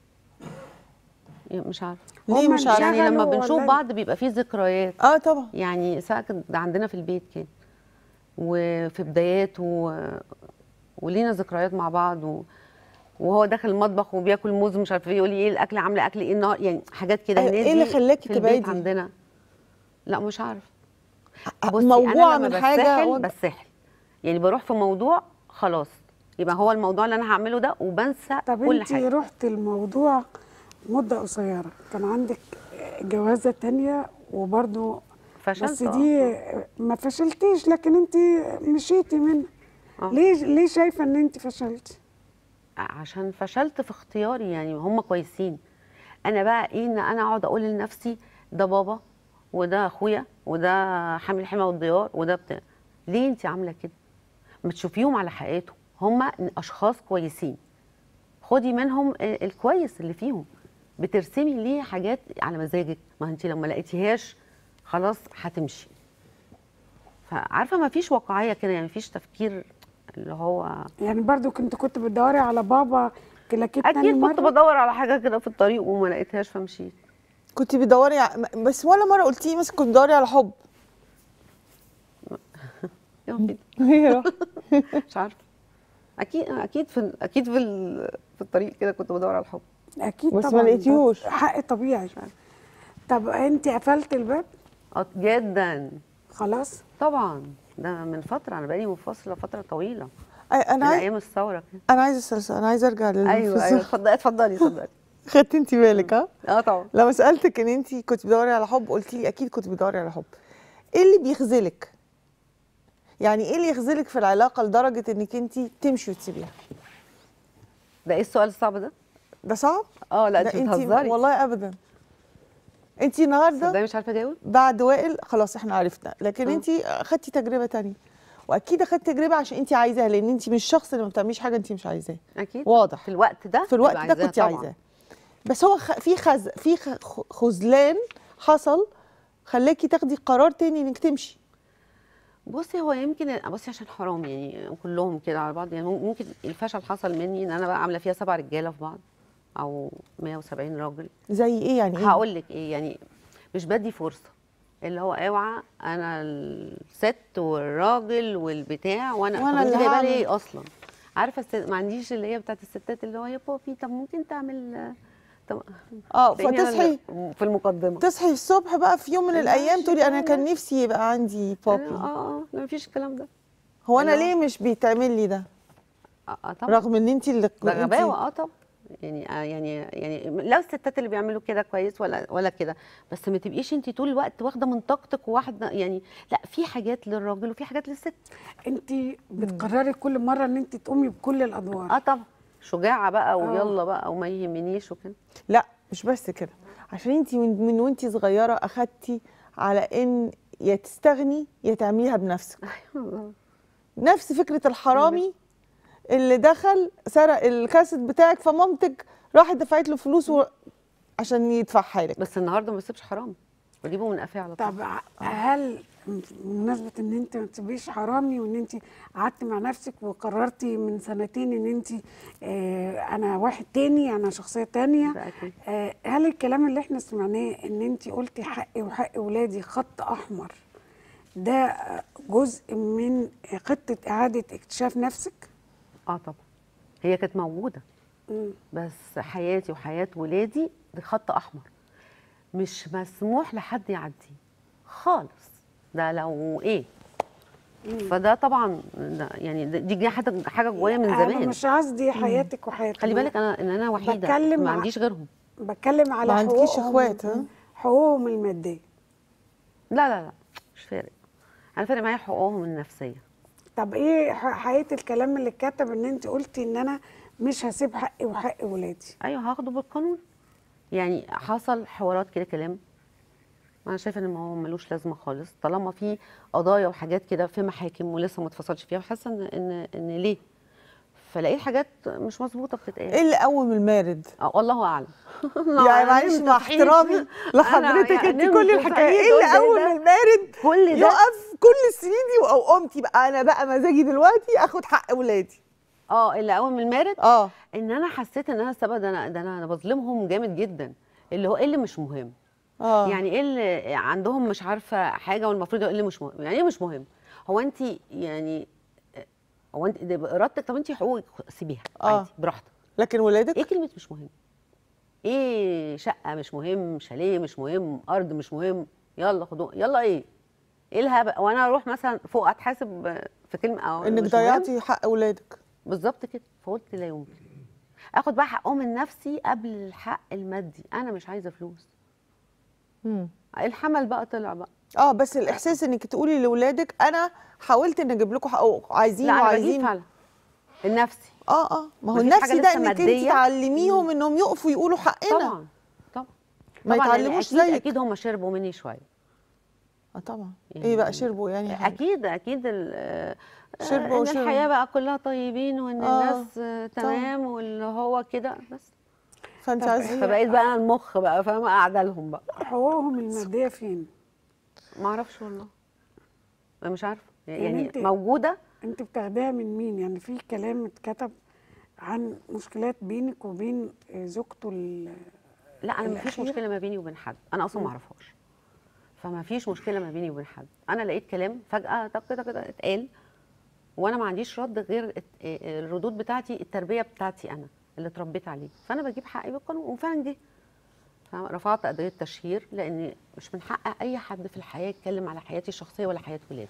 مش عارفه ليه مش عارفه؟ يعني لما بنشوف بعض بيبقى فيه ذكريات. اه طبعا. يعني ساكن ده عندنا في البيت كان وفي بدايات و... ولينا ذكريات مع بعض و... وهو داخل المطبخ وبياكل موز مش عارفه ايه، يقول لي ايه الاكل عامله اكل ايه النهار، يعني حاجات كده. ايه اللي خلاكي تبعدي عندنا؟ لا مش عارف. موجوعه من حاجه و... بسحل يعني بروح في موضوع خلاص يبقى هو الموضوع اللي انا هعمله ده وبنسى كل حاجه. طب انت رحت الموضوع مده قصيره، كان عندك جوازه تانية وبرده فشلت، بس دي ما فشلتيش لكن انت مشيتي منها. ليه ليه شايفه ان انت فشلتي؟ عشان فشلت في اختياري، يعني هم كويسين، انا بقى ايه ان انا اقعد اقول لنفسي ده بابا وده اخويا وده حامل الحمى والديار وده بتاع. ليه انت عامله كده؟ ما تشوفيهم على حقيقتهم، هم اشخاص كويسين، خدي منهم الكويس اللي فيهم. بترسمي ليه حاجات على مزاجك؟ ما انت لو ما لقيتيهاش خلاص هتمشي. فعارفه ما فيش واقعيه كده، يعني ما فيش تفكير اللي هو يعني برضو كنت كنت بتدوري على بابا كلاكيت تاني اكيد مرة؟ كنت بدور على حاجه كده في الطريق وما لقيتهاش فمشيت. كنت بتدوري ع... بس ولا مره قلتي مثلا كنت بتدوري على حب؟ مش عارفه. اكيد اكيد في اكيد في في الطريق كده كنت بدور على الحب اكيد بس طبعا، ما لقيتيهوش. حق طبيعي. طب انت قفلت الباب؟ اه جدا خلاص طبعا، ده من فتره، انا بقالي منفصله فتره طويله. انا عايز ايام الثوره كده. انا عايزه اسال سؤال، انا عايزه ارجع للمنفصل. ايوه ايوه اتفضلي اتفضلي اتفضلي. خدتي انت بالك؟ ها اه طبعا. لما سالتك ان انت كنت بتدوري على حب قلتي لي اكيد كنت بتدوري على حب. ايه اللي بيخذلك؟ يعني ايه اللي يخذلك في العلاقه لدرجه انك انت تمشي وتسيبيها؟ ده ايه السؤال الصعب ده؟ ده صعب؟ اه لا ده انت انت بتهزري والله ابدا. انت النهارده ده مش عارفه اجاوب. بعد وائل خلاص احنا عرفنا، لكن آه. انت اخدتي تجربه تانية، واكيد اخدتي تجربه عشان انت عايزاها، لان انت مش الشخص اللي ما بتعمليش حاجه انت مش عايزاها. اكيد واضح في الوقت ده في الوقت ببقى ده عايزاها كنت طبعاً. عايزاه، بس هو خ... في خز... في خ... خذلان حصل خلاكي تاخدي قرار تاني انك تمشي. بصي هو يمكن بصي عشان حرام يعني كلهم كده على بعض، يعني ممكن الفشل حصل مني ان انا بقى عامله فيها سبع رجاله في بعض او مية وسبعين راجل. زي ايه يعني؟ ايه هقول لك ايه يعني، مش بدي فرصه، اللي هو اوعى انا الست والراجل والبتاع وانا وأنا طب انت اللي جايبه هعمل. لي ايه اصلا؟ عارفه الست... ما عنديش اللي هي بتاعت الستات اللي هو يا بابي طب ممكن تعمل طب اه تلاقيني أنا فتصحي اللي في المقدمه تصحي الصبح بقى في يوم من لا، الايام مش تقولي انا الكلام كان ده. نفسي يبقى عندي اه بابي. اه لا مفيش الكلام ده. هو انا اللي هو- ليه مش بيتعمل لي ده؟ اه آه، طبعا رغم ان انت اللي ده انت- غباوه اه طبعا. يعني آه يعني يعني لا الستات اللي بيعملوا كده كويس ولا ولا كده، بس ما تبقيش انت طول الوقت واخده من طاقتك وواحده يعني، لا في حاجات للراجل وفي حاجات للست. انت بتقرري كل مره ان انت تقومي بكل الادوار. اه طبعا شجاعه بقى ويلا بقى وما يهمنيش وكده. لا مش بس كده، عشان انت من, من وانت صغيره اخدتي على ان يا تستغني يا تعمليها بنفسك. نفس فكره الحرامي اللي دخل سرق الكاسيت بتاعك فمامتك راحت دفعت له فلوس و... عشان يدفعها لك. بس النهارده ما بسيبش حرامي بجيبه من قفاه على طول. طب هل بمناسبه ان انت ما تسيبيش حرامي وان انت قعدتي مع نفسك وقررتي من سنتين ان انت آه انا واحد تاني، انا شخصيه تانيه، ده أكيد. آه هل الكلام اللي احنا سمعناه ان انت قلتي حقي وحق ولادي خط احمر ده جزء من خطه اعاده اكتشاف نفسك؟ اه طبعا هي كانت موجوده، بس حياتي وحياه ولادي دي خط احمر مش مسموح لحد يعديه خالص، ده لو ايه. فده طبعا ده يعني دي دي حاجه حاجه جوايا من انا زمان. مش قصدي حياتك وحياتي، خلي بالك انا ان انا وحيده بتكلم ما ع- عنديش غيرهم. بتكلم على ما عندكيش حقوقهم- اخوات ها؟ حقوقهم الماديه. لا لا لا مش فارق، انا فارق معايا حقوقهم النفسيه. طب ايه ح- حقيقه الكلام اللي اتكتب ان انت قلتي ان انا مش هسيب حقي وحق ولادي؟ ايوه هاخده بالقانون. يعني حصل حوارات كده كلام، انا شايفه ان هو ملوش لازمه خالص طالما في قضايا وحاجات كده في محاكم ولسه ما اتفصلش فيها، وحاسه ان ان ان ليه، فلاقيت حاجات مش مظبوطه بتتقال. ايه اللي قوم المارد؟ اه والله اعلم. يعني معلش مع احترامي لحضرتك يعني انت نمت كل الحكايه صحيت ايه اللي قلت قوم ده؟ المارد كل ده يقف كل السنين دي او قمتي بقى انا بقى مزاجي دلوقتي اخد حق ولادي؟ اه اللي قوم المارد اه ان انا حسيت ان انا السبب ده، انا ده انا أنا بظلمهم جامد جدا، اللي هو ايه اللي مش مهم. اه يعني ايه اللي عندهم مش عارفه حاجه والمفروض ايه اللي مش مهم، يعني ايه مش مهم؟ هو انت يعني هو انت ده بارادتك، طب انت حقوقك سيبيها آه. عادي براحتك. لكن ولادك ايه كلمه مش مهم؟ ايه شقه مش مهم، شاليه مش مهم، ارض مش مهم، يلا خدوه يلا ايه؟ ايه الهبل؟ وانا اروح مثلا فوق اتحاسب في كلمه او انك مش مهم؟ ضيعتي حق ولادك. بالظبط كده. فقلت لا يمكن اخد بقى حقهم النفسي قبل الحق المادي، انا مش عايزه فلوس. امم الحمل بقى طلع بقى. اه بس الاحساس انك تقولي لاولادك انا حاولت ان اجيب لكم حقوقكم عايزين لا انا بجيب وعايزين. فعلا النفسي. اه اه ما هو مفيش النفسي حاجة ده لسه انك انت مادية. تعلميهم انهم يقفوا يقولوا حقنا. طبعا طبعا ما طبعاً، يعني يتعلموش اكيد زيك. اكيد هم شربوا مني شويه. اه طبعا. يعني ايه بقى شربوا يعني حاجة. اكيد اكيد ال- شربوا ان وشربوا. الحياه بقى كلها طيبين وان آه، الناس آه، تمام واللي هو كده بس. فانت طب عايزه هي- فبقيت بقى انا المخ بقى فاهمه قاعده لهم بقى. حقوقهم الماديه فين؟ ما اعرفش والله، انا مش عارفه يعني يعني انت- موجوده. انت بتاخديها من مين؟ يعني في كلام اتكتب عن مشكلات بينك وبين زوجته ال- لا انا ما فيش الأخيرة؟ مشكله ما بيني وبين حد، انا اصلا ما اعرفهاش، فما فيش مشكله ما بيني وبين حد. انا لقيت كلام فجاه طق كده كده اتقال وانا ما عنديش رد غير الت- الردود بتاعتي، التربيه بتاعتي انا اللي اتربيت عليه، فانا بجيب حقي بالقانون وفعلا جه. فرفعت قضيه تشهير لان مش من حق اي حد في الحياه يتكلم على حياتي الشخصيه ولا حياه ولادي.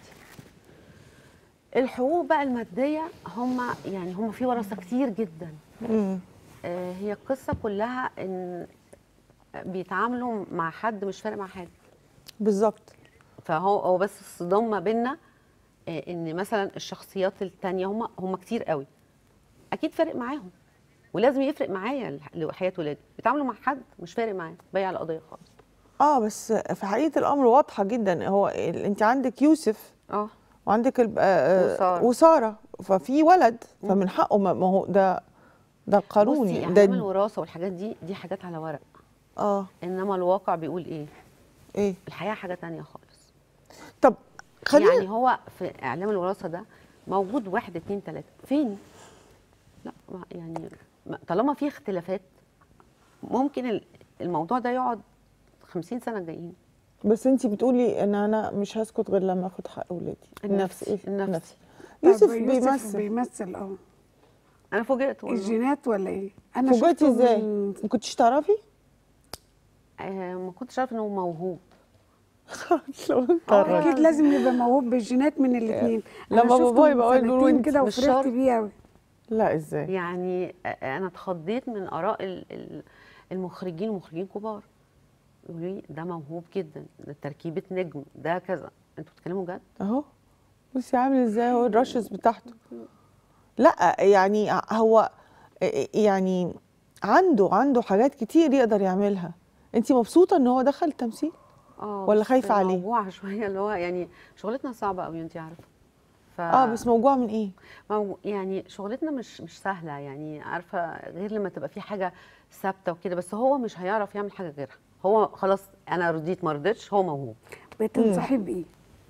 الحقوق بقى الماديه هم يعني هم في ورثه كتير جدا. امم آه، هي القصه كلها ان بيتعاملوا مع حد مش فارق مع حاجه. بالظبط. فهو هو بس الصدام ما بيننا آه، ان مثلا الشخصيات التانية هم هم كتير قوي، اكيد فارق معاهم ولازم يفرق معايا لحياه ولادي. بيتعاملوا مع حد مش فارق معاه، بايع القضيه خالص. اه بس في حقيقه الامر واضحه جدا. هو ال- انت عندك يوسف اه وعندك ال- آه، وسارة. وساره، ففي ولد، فمن حقه، ما ما هو ده ده القانون بصي، يعني. اعلام ده الوراثه والحاجات دي دي حاجات على ورق، اه انما الواقع بيقول ايه؟ ايه. الحياه حاجه تانية خالص. طب خلينا يعني هو في اعلام الوراثه ده موجود واحد اتنين تلاته، فين؟ لا ما- يعني ما- طالما في اختلافات ممكن ال- الموضوع ده يقعد خمسين سنه جايين. بس انت بتقولي ان انا مش هسكت غير لما اخد حق اولادي. النفسي إيه؟ النفسي يوسف طب بيمثل. بيمثل اه انا فوجئت والله. الجينات ولا ايه؟ انا فوجئتي شفته ازاي؟ من- ما كنتش تعرفي؟ آه ما كنتش عارفه انه موهوب. لو انت آه. اكيد لازم يبقى موهوب بالجينات من الاثنين. لما بابا يبقى يقول له انت كده مش وفرحت شرط. بيه قوي. لا ازاي؟ يعني آه، انا اتخضيت من اراء ال- ال- المخرجين ومخرجين كبار يقولوا لي ده موهوب جدا، ده تركيبه نجم، ده كذا. انتوا بتتكلموا جد؟ اهو بصي عامل ازاي هو الرشز بتاعته. لا يعني هو يعني عنده عنده حاجات كتير يقدر يعملها. انت مبسوطه ان هو دخل تمثيل اه ولا بس خايفه عليه؟ موجوعه شويه، اللي هو يعني شغلتنا صعبه قوي انت عارفه. ف اه بس موجوع من ايه؟ موجو- يعني شغلتنا مش مش سهله، يعني عارفه، غير لما تبقى في حاجه ثابته وكده. بس هو مش هيعرف يعمل حاجه غيرها. هو خلاص انا رضيت ما رضيتش، هو موهوب. بتنصحي بايه؟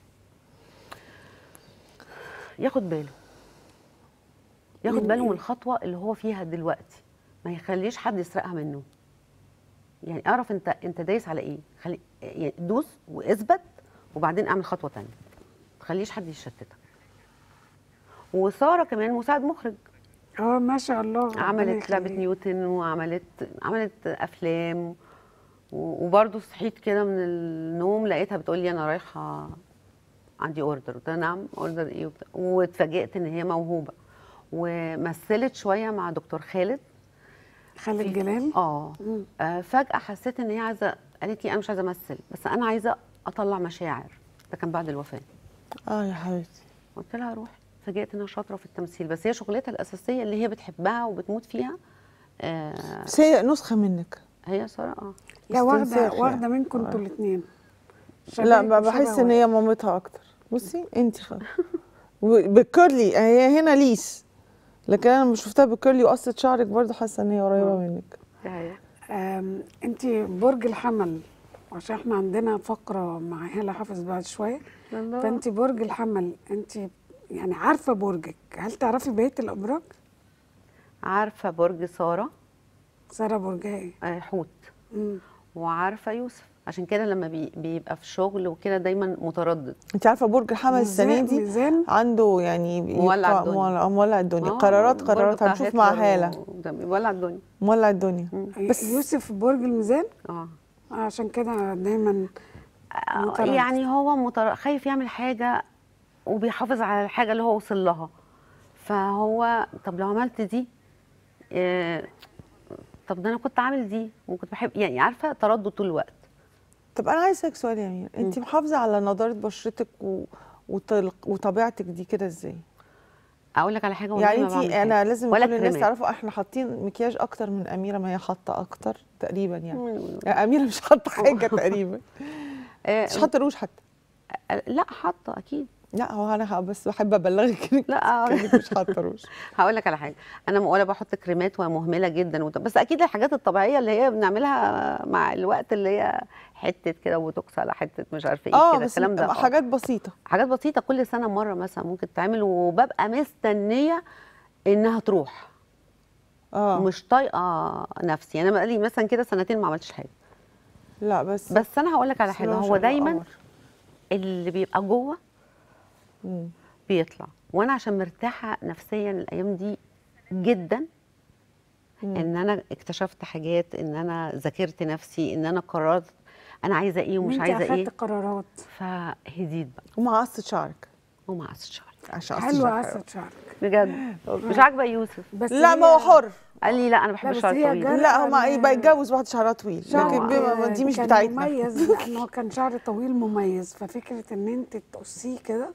ياخد باله، ياخد من باله من إيه؟ الخطوه اللي هو فيها دلوقتي، ما يخليش حد يسرقها منه. يعني اعرف انت انت دايس على ايه، خلي يعني دوس واثبت، وبعدين اعمل خطوه تانية. ما تخليش حد يشتتك. وساره كمان مساعد مخرج، اه ما شاء الله، ربنا عملت لعبه يخليك. نيوتن، وعملت عملت افلام. و- وبرضه صحيت كده من النوم لقيتها بتقول لي انا رايحه عندي اوردر. قلت لها نعم، اوردر ايه وبتاع. واتفاجئت ان هي موهوبه. ومثلت شويه مع دكتور خالد خالد في- جلال. اه مم. آه، فجاه حسيت ان هي عايزه، قالت لي انا مش عايزه امثل، بس انا عايزه اطلع مشاعر. ده كان بعد الوفاه. اه يا حبيبتي. قلت لها روحي. فاجئت انها شاطره في التمثيل، بس هي شغلتها الاساسيه اللي هي بتحبها وبتموت فيها. آه بس هي نسخه منك. هي ساره. اه لا واخده استنساخ واخده يعني. منكم انتوا الاثنين. لا ب- بحس ان هي مامتها اكتر. بصي انت خ... بالكيرلي هي هنا ليس، لكن انا لما شفتها بالكيرلي وقصه شعرك برضه حاسه ان هي قريبه منك. دي هي. انت برج الحمل، عشان احنا عندنا فقره مع هالة حافظ بعد شويه. فانت برج الحمل، انت يعني عارفه برجك، هل تعرفي بقيه الابراج؟ عارفه برج ساره. ساره برجها ايه؟ آه حوت. مم. وعارفه يوسف، عشان كده لما بي بيبقى في شغل وكده دايما متردد. انت عارفه برج الحمل السنه ميزان- دي ميزان. عنده يعني بي- مولع يقع- الدنيا. مولع, مولع الدنيا. آه، قرارات البرج قرارات بتاع هنشوف مع هتلر هاله. و- ده بيولع الدنيا. مولع الدنيا. بس يوسف برج الميزان، اه عشان كده دايما آه، متردد. يعني هو متر... خايف يعمل حاجه وبيحافظ على الحاجه اللي هو وصل لها. فهو طب لو عملت دي، آه، طب ده انا كنت عامل دي وكنت بحب، يعني عارفه، تردد طول الوقت. طب انا عايزه اسالك سؤال يا امير، انت محافظه على نضاره بشرتك و... وطل... وطبيعتك دي كده ازاي؟ اقول لك على حاجه والله يعني ما انت بعمل انا حاجة. لازم ولا كل الناس كريمات. تعرفوا احنا حاطين مكياج اكتر من اميره، ما هي حاطه اكتر تقريبا يعني. مم. يعني اميره مش حاطه حاجه تقريبا. آه، مش حاطه روج حتى. آه، لا حاطه اكيد. لا هو انا بس بحب ابلغك انك لا إنك مش حاطه روج. هقول لك على حاجه، انا ولا بحط كريمات ومهمله جدا وط... بس اكيد الحاجات الطبيعيه اللي هي بنعملها مع الوقت، اللي هي حته كده بوتوكس على حته مش عارفه ايه اه كده، بس الكلام ده. آه. حاجات بسيطه. حاجات بسيطه كل سنه مره مثلا ممكن تتعمل، وببقى مستنيه انها تروح. اه مش طايقه نفسي. انا بقالي مثلا كده سنتين ما عملتش حاجه. لا بس بس انا هقول لك على بس حاجه، ما شاء هو الله دايما قمر. اللي بيبقى جوه مم. بيطلع. وانا عشان مرتاحه نفسيا الايام دي جدا، مم. ان انا اكتشفت حاجات، ان انا ذاكرت نفسي، ان انا قررت انا عايزه ايه ومش انت عايزه ايه. اخدت قرارات. فهديت بقى ومع قصه شعرك وما قصت شعري. عشان قصة حلوه شعرك. قصه شعرك. بجد مش عاجبه يوسف. بس لا هي ما هو حر. قال لي لا انا بحب لا، بس الشعر هي الطويل. جرأة. لا هو ما إن- يبقى يتجوز واحد شعرها طويل، شعر لكن بما- دي مش كان بتاعتنا. مميز لانه كان شعر طويل مميز، ففكره ان انت تقصيه كده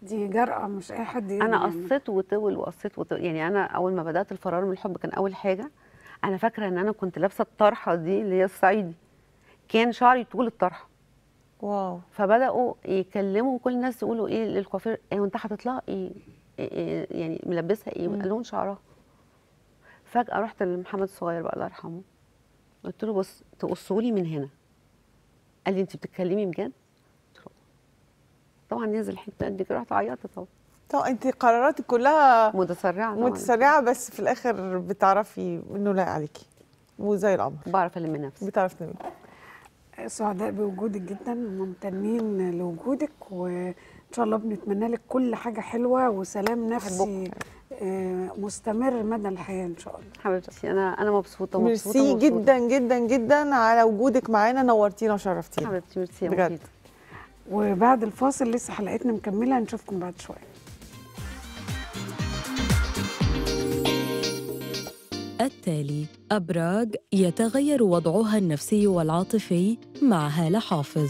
دي جرأة مش اي حد يقدر انا يعملها. قصيت وطول وقصيت وطول، يعني انا اول ما بدات الفرار من الحب كان اول حاجه انا فاكره ان انا كنت لابسه الطرحه دي اللي هي الصعيدي، كان شعري طول الطرحه. واو. فبداوا يكلموا كل الناس يقولوا ايه للكوافير، ايه وانت حاطط لها ايه؟ إيه إيه يعني ملبسها ايه؟ لون شعرها. فجاه رحت لمحمد الصغير بقى الله يرحمه، قلت له بص تقصوا لي من هنا. قال لي انت بتتكلمي بجد؟ قلت له طبعا نزل حته قد كده، رحت عيطت طبعا. طبعا انت قراراتك كلها متسرعه طبعا، متسرعه، بس في الاخر بتعرفي انه لايق عليكي وزي القمر. بعرف الم نفسي. بتعرفي تنامي. سعداء بوجودك جدا وممتنين لوجودك، وان شاء الله بنتمنى لك كل حاجه حلوه وسلام نفسي آه، مستمر مدى الحياه ان شاء الله. حبيبتي انا انا مبسوطه مبسوطه ميرسي مبسوطة. جدا جدا جدا على وجودك معانا، نورتينا وشرفتينا. حبيبتي ميرسي يا بجد. مفيدة. وبعد الفاصل لسه حلقتنا مكمله، نشوفكم بعد شويه. التالي أبراج يتغير وضعها النفسي والعاطفي مع هالة حافظ.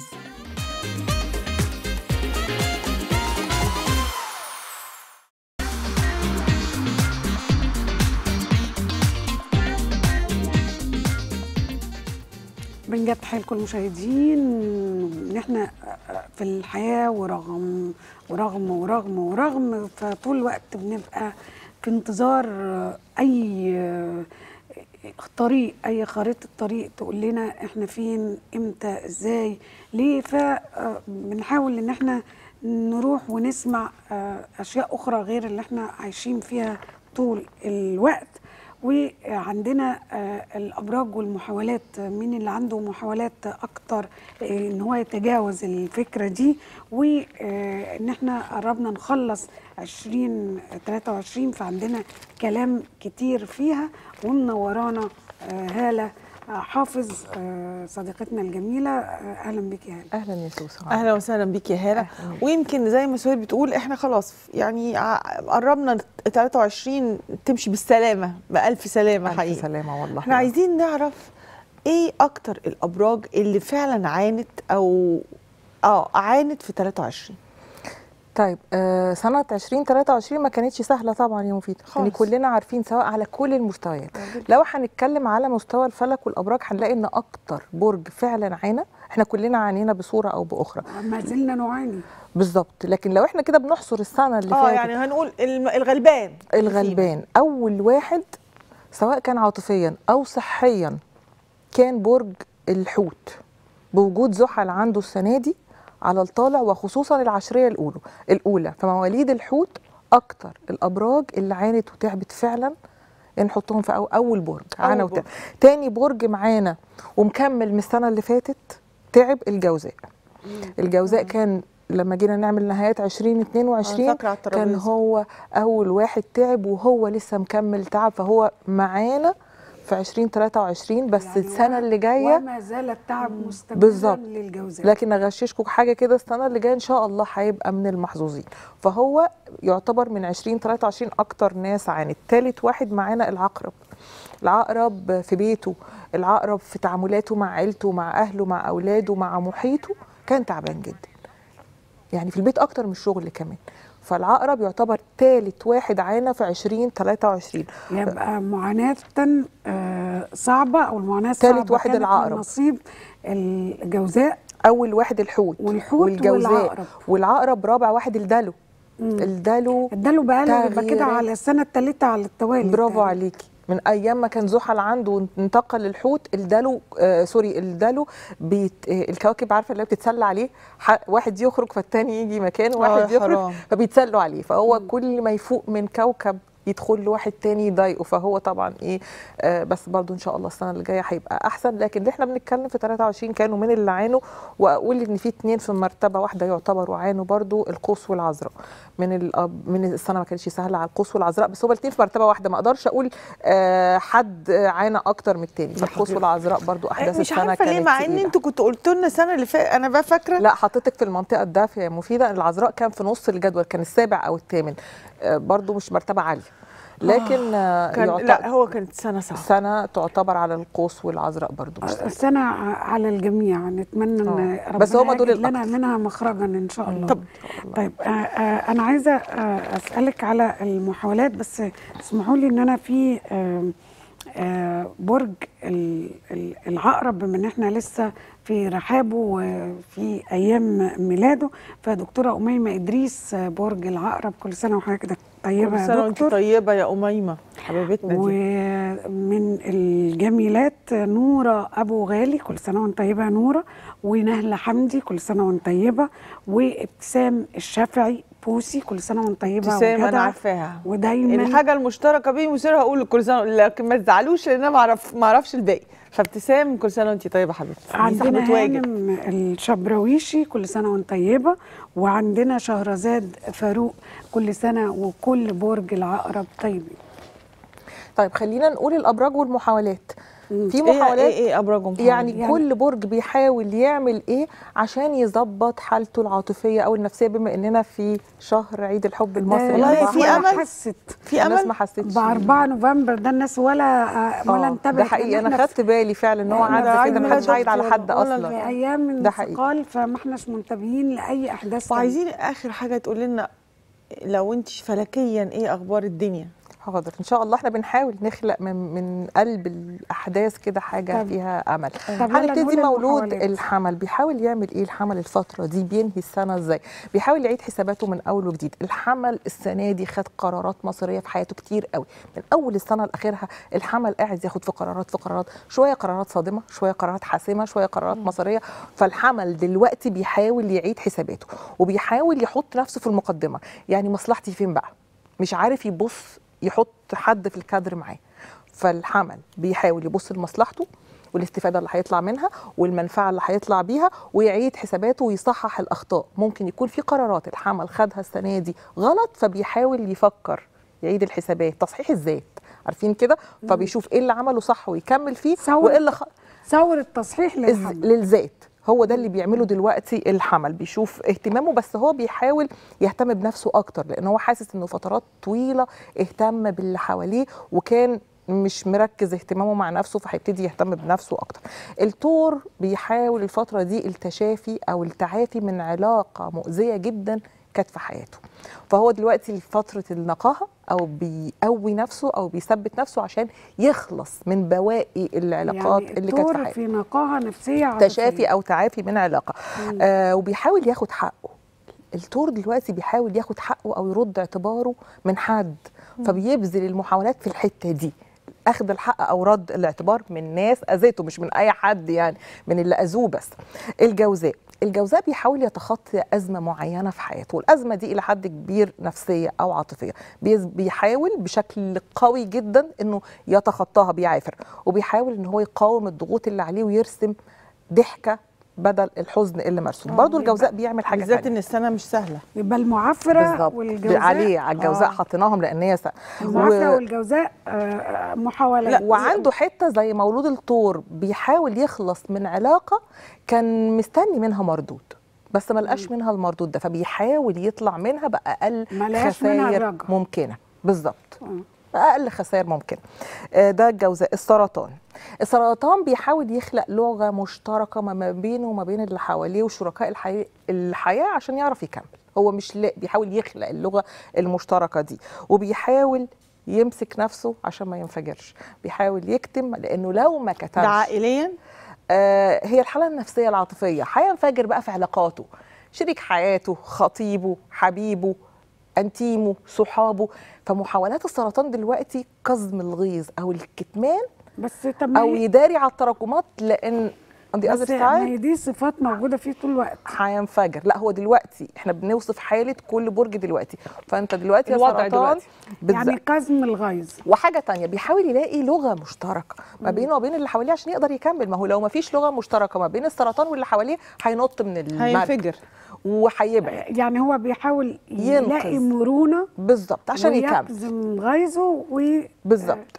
بنجد تحية لكل المشاهدين ان احنا في الحياه ورغم ورغم ورغم ورغم فطول الوقت بنبقى في انتظار اي طريق، اي خريطه طريق تقول لنا احنا فين، امتى، ازاي، ليه. فبنحاول ان احنا نروح ونسمع اشياء اخرى غير اللي احنا عايشين فيها طول الوقت. وعندنا الابراج والمحاولات، مين اللي عنده محاولات اكتر ان هو يتجاوز الفكره دي، وان احنا قربنا نخلص عشرين تلاتة وعشرين، فعندنا كلام كتير فيها. ومنورانا هالة حافظ صديقتنا الجميله. اهلا بك يا هاله. اهلا يا سوسن. اهلا وسهلا بيك يا هاله. ويمكن زي ما سهير بتقول احنا خلاص يعني قربنا تلاتة وعشرين تمشي بالسلامه، بالف سلامه ألف حقيقي. سلامه والله. احنا عايزين نعرف ايه اكتر الابراج اللي فعلا عانت او اه عانت في تلاتة وعشرين. طيب آه سنه عشرين تلاتة وعشرين ما كانتش سهله طبعا يا مفيده، يعني كلنا عارفين سواء على كل المستويات. لو هنتكلم على مستوى الفلك والابراج هنلاقي ان اكتر برج فعلا عانى، احنا كلنا عانينا بصوره او باخرى، ما زلنا نعاني بالظبط. لكن لو احنا كده بنحصر السنه اللي فاتت، اه يعني هنقول الغلبان الغلبان اول واحد سواء كان عاطفيا او صحيا كان برج الحوت، بوجود زحل عنده السنه دي على الطالع، وخصوصا العشريه الاولى الاولى فمواليد الحوت اكتر الابراج اللي عانت وتعبت فعلا. يعني نحطهم في اول برج عانى وتعب. تاني برج معانا ومكمل من السنه اللي فاتت تعب الجوزاء. الجوزاء كان لما جينا نعمل نهايات عشرين اتنين وعشرين كان هو اول واحد تعب، وهو لسه مكمل تعب، فهو معانا في عشرين تلاتة وعشرين. بس يعني السنه اللي جايه وما زال التعب مستمرا للجوزاء. لكن اغششكم حاجه كده، السنه اللي جايه ان شاء الله هيبقى من المحظوظين. فهو يعتبر من عشرين تلاتة وعشرين اكتر ناس عانت. ثالث واحد معانا العقرب. العقرب في بيته، العقرب في تعاملاته مع عيلته، مع اهله، مع اولاده، مع محيطه، كان تعبان جدا، يعني في البيت اكتر من الشغل كمان. فالعقرب يعتبر ثالث واحد عانى في عشرين تلاتة وعشرين. يبقى معاناة صعبة، او المعاناة ثالث واحد العقرب، نصيب الجوزاء اول واحد الحوت والحوت والجوزاء والعقرب. والعقرب رابع واحد الدلو. الدلو الدلو بقى يبقى كده على السنه الثالثه على التوالي. برافو عليكي. من ايام ما كان زحل عنده وانتقل للحوت، الدلو آه سوري الدلو بيت آه الكواكب عارفه اللي بتتسلى عليه، واحد يخرج فالتاني يجي مكانه، واحد يخرج فبيتسلوا عليه. فهو مم. كل ما يفوق من كوكب يدخل له واحد تاني يضايقه. فهو طبعا ايه آه بس برضو ان شاء الله السنه اللي جايه هيبقى احسن. لكن اللي احنا بنتكلم في تلاتة وعشرين كانوا من اللي عانوا، واقول ان في اتنين في مرتبه واحده يعتبروا عانوا برضو، القوس والعذراء. من من السنه ما كانتش سهله على القوس والعذراء، بس هما الاثنين في مرتبه واحده، ما اقدرش اقول آه حد عانى اكتر من الثاني. فالقوس والعذراء برضو احداث السنه كانت مش عارفه ليه، مع ان انتوا كنتوا قلتوا لنا السنه اللي فاتت انا بقى فاكره. لا حطيتك في المنطقه الدافيه يا مفيده. العذراء كان في نص الجدول، كان السابع او الثامن، آه برضو مش مرتبه عاليه. لكن آه كان يعتبر لا هو كانت سنه صعبه. سنه تعتبر على القوس والعذراء برضو مش سهلة. سنة على الجميع، نتمنى ان آه. ربنا بس هما دول يجد لنا الأكتر. منها مخرجا ان شاء الله. طب طيب آه آه انا عايزه آه اسالك على المحاولات، بس اسمحوا لي ان انا في آه آه برج ال- ال- العقرب، بما ان احنا لسه في رحابه وفي ايام ميلاده، فدكتوره اميمه ادريس آه، برج العقرب، كل سنه وحضرتك طيبه كل يا سنه وانت دكتور. طيبه يا اميمه حبيبتنا دي. ومن الجميلات نورة أبو غالي، كل سنة وانت طيبة يا نورة، ونهلة حمدي كل سنة وانت طيبة، وابتسام الشافعي بوسي كل سنة وانت طيبة ابتسام انا وجدعة عارفاها، ودايما الحاجه المشتركه بيني وسيرها اقول كل سنه، لكن ما تزعلوش لان انا ما اعرف ما اعرفش الباقي. فابتسام كل سنه وانت طيبه حبيبتي، دي عندنا صاحبه واجب. هانم الشبراويشي كل سنة وانت طيبة، وعندنا شهرزاد فاروق كل سنة وكل برج العقرب طيبين. طيب خلينا نقول الابراج والمحاولات. في ايه محاولات ايه, إيه ابراجهم يعني, يعني- كل برج بيحاول يعمل ايه عشان يظبط حالته العاطفيه او النفسيه، بما اننا في شهر عيد الحب المصري. والله الناس في ولا أمل؟ حست في الناس ما امل. حستش ب أربعة نوفمبر ده الناس ولا ولا آه، انتبهت، ده حقيقي، لأن انا إحنا خدت بالي فعلا ان هو إحنا عدى ده كده، عيد ما حدش ميلاد عايد على أختي حد ولا- ولا اصلا. في ايام ده حقيقي. الانتقال، فما احناش منتبهين لاي احداث تانية. وعايزين اخر حاجه تقول لنا لو انت فلكيا ايه اخبار الدنيا؟ حاضر ان شاء الله، احنا بنحاول نخلق من من قلب الاحداث كده حاجه طب- فيها امل. طب يلا هنبتدي نقول مولود المحاولات. الحمل بيحاول يعمل ايه الحمل الفتره دي، بينهي السنه ازاي، بيحاول يعيد حساباته من اول وجديد. الحمل السنه دي خد قرارات مصيريه في حياته كتير قوي، من اول السنه لاخرها الحمل قاعد ياخد في قرارات في قرارات، شويه قرارات صادمه، شويه قرارات حاسمه، شويه قرارات مصيريه. فالحمل دلوقتي بيحاول يعيد حساباته وبيحاول يحط نفسه في المقدمه، يعني مصلحتي فين بقى، مش عارف يبص يحط حد في الكادر معاه. فالحمل بيحاول يبص لمصلحته والاستفاده اللي هيطلع منها والمنفعه اللي هيطلع بيها، ويعيد حساباته ويصحح الاخطاء. ممكن يكون في قرارات الحمل خدها السنه دي غلط، فبيحاول يفكر يعيد الحسابات، تصحيح الذات، عارفين كده. فبيشوف ايه اللي عمله صح ويكمل فيه، ثورة- وايه اللي خ... ثورة التصحيح الز- للحمل. للذات. هو ده اللي بيعمله دلوقتي الحمل، بيشوف اهتمامه، بس هو بيحاول يهتم بنفسه اكتر، لان هو حاسس انه فترات طويله اهتم باللي حواليه وكان مش مركز اهتمامه مع نفسه، فهيبتدي يهتم بنفسه اكتر. الثور بيحاول الفتره دي التشافي او التعافي من علاقه مؤذيه جدا كانت في حياته، فهو دلوقتي فتره النقاهه او بيقوي نفسه او بيثبت نفسه عشان يخلص من بواقي العلاقات يعني اللي كانت في الدور حياته، في نقاهة نفسية عاطفية. تشافي او تعافي من علاقه. آه وبيحاول ياخد حقه. الثور دلوقتي بيحاول ياخد حقه او يرد اعتباره من حد، فبيبذل المحاولات في الحته دي، اخذ الحق او رد الاعتبار من ناس اذيته، مش من اي حد، يعني من اللي اذوه بس. الجوزاء الجوزاء بيحاول يتخطى ازمه معينه في حياته، والازمه دي الى حد كبير نفسيه او عاطفيه، بيز- بيحاول بشكل قوي جدا انه يتخطاها، بيعافر وبيحاول ان هو يقاوم الضغوط اللي عليه ويرسم ضحكه بدل الحزن اللي مرسوم. آه، برضه يبقى- الجوزاء بيعمل حاجه بالذات تانية. ان السنه مش سهله. يبقى المعافرة بالظبط، والجوزاء عليه على الجوزاء آه. حطيناهم لان هي س... المعافرة و... والجوزاء آه، محاولات. وعنده حته زي مولود الثور بيحاول يخلص من علاقه كان مستني منها مردود، بس ما لقاش منها المردود ده، فبيحاول يطلع منها باقل ما لقاش منها خسائر الرجع. ممكنه. بالظبط، آه. اقل خسائر ممكنه. آه، ده الجوزاء. السرطان السرطان بيحاول يخلق لغه مشتركه ما بينه وما بين اللي حواليه وشركاء الحياه الحياه عشان يعرف يكمل. هو مش لا بيحاول يخلق اللغه المشتركه دي، وبيحاول يمسك نفسه عشان ما ينفجرش، بيحاول يكتم لانه لو ما كتمش ده عائليا آه هي الحاله النفسيه العاطفيه، هينفجر بقى في علاقاته، شريك حياته، خطيبه، حبيبه، انتيمه، صحابه. فمحاولات السرطان دلوقتي كظم الغيظ او الكتمان بس طب ما او هي- يداري على التراكمات، لان عندي بس اذر ما هي ساعات دي صفات موجودة فيه طول الوقت. هينفجر. لا هو دلوقتي احنا بنوصف حاله كل برج دلوقتي، فانت دلوقتي يا الوضع سرطان دلوقتي. بالظبط. يعني كظم الغيظ. وحاجه تانية بيحاول يلاقي لغه مشتركه ما بينه وبين اللي حواليه عشان يقدر يكمل. ما هو لو ما فيش لغه مشتركه ما بين السرطان واللي حواليه هينط من المركب هينفجر. وهيبعد. يعني هو بيحاول ينقذ. يلاقي مرونة بالظبط عشان يكمل. ويكظم غيظه وينتبه. بالظبط.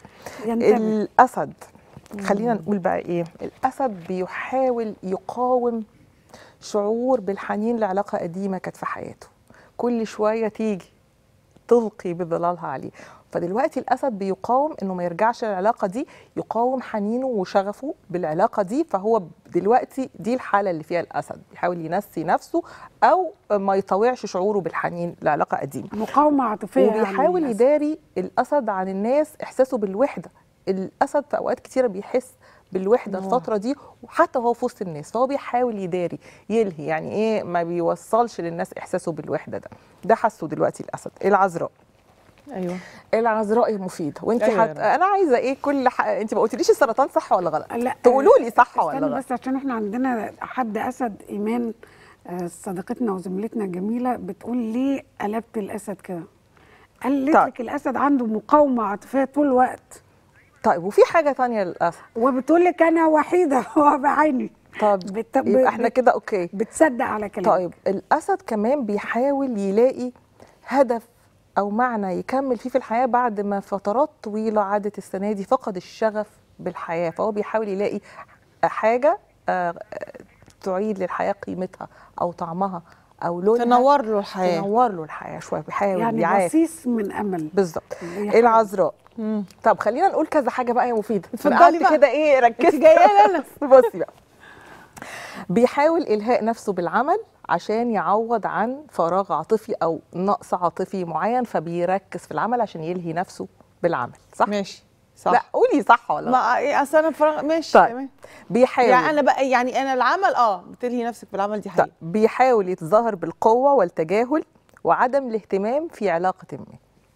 الاسد خلينا نقول بقى ايه، الاسد بيحاول يقاوم شعور بالحنين لعلاقه قديمه كانت في حياته، كل شويه تيجي تلقي بظلالها عليه. فدلوقتي الاسد بيقاوم انه ما يرجعش للعلاقه دي، يقاوم حنينه وشغفه بالعلاقه دي. فهو دلوقتي دي الحاله اللي فيها الاسد، بيحاول ينسي نفسه او ما يطوعش شعوره بالحنين لعلاقه قديمه. مقاومه عاطفيه. وبيحاول يعني يداري الاسد عن الناس احساسه بالوحده. الاسد في اوقات كتيره بيحس بالوحده الفتره دي، وحتى وهو في وسط الناس، فهو بيحاول يداري يلهي، يعني ايه، ما بيوصلش للناس احساسه بالوحده ده. ده حسه دلوقتي الاسد. العذراء. ايوه العذراء مفيده. وانت أيوة حت... انا عايزه ايه كل ح... انت ما قلتليش السرطان صح ولا غلط؟ لا تقولوا لي صح ولا غلط. غلط؟ بس عشان احنا عندنا حد اسد، ايمان صديقتنا وزميلتنا الجميله بتقول ليه قلبت الاسد كده؟ قالت لك الاسد عنده مقاومه عاطفيه طول الوقت. طيب وفي حاجه ثانيه للاسد، وبتقول لك انا وحيده وبعيني. طب بت... يبقى احنا كده اوكي، بتصدق على كلامك. طيب الاسد كمان بيحاول يلاقي هدف او معنى يكمل فيه في الحياه بعد ما فترات طويله عدت السنه دي فقد الشغف بالحياه، فهو بيحاول يلاقي حاجه تعيد للحياه قيمتها او طعمها او لونها، تنور له الحياه، تنور له الحياه شويه، بيحاول يعني يعافر. بصيص من امل. بالظبط. العذراء. مم. طب خلينا نقول كذا حاجه بقى يا مفيده. اتفضلي بقى كده ايه، ركزي جايه لنا. بصي بقى، بيحاول الهاء نفسه بالعمل عشان يعوض عن فراغ عاطفي او نقص عاطفي معين، فبيركز في العمل عشان يلهي نفسه بالعمل. صح؟ ماشي صح. لا قولي صح ولا لا؟ ما ايه، اصل انا فراغ. ماشي طيب. تمام. بيحاول يعني انا بقى، يعني انا العمل اه بتلهي نفسك بالعمل، دي حقيقة. طيب. بيحاول يتظاهر بالقوه والتجاهل وعدم الاهتمام في علاقه ما.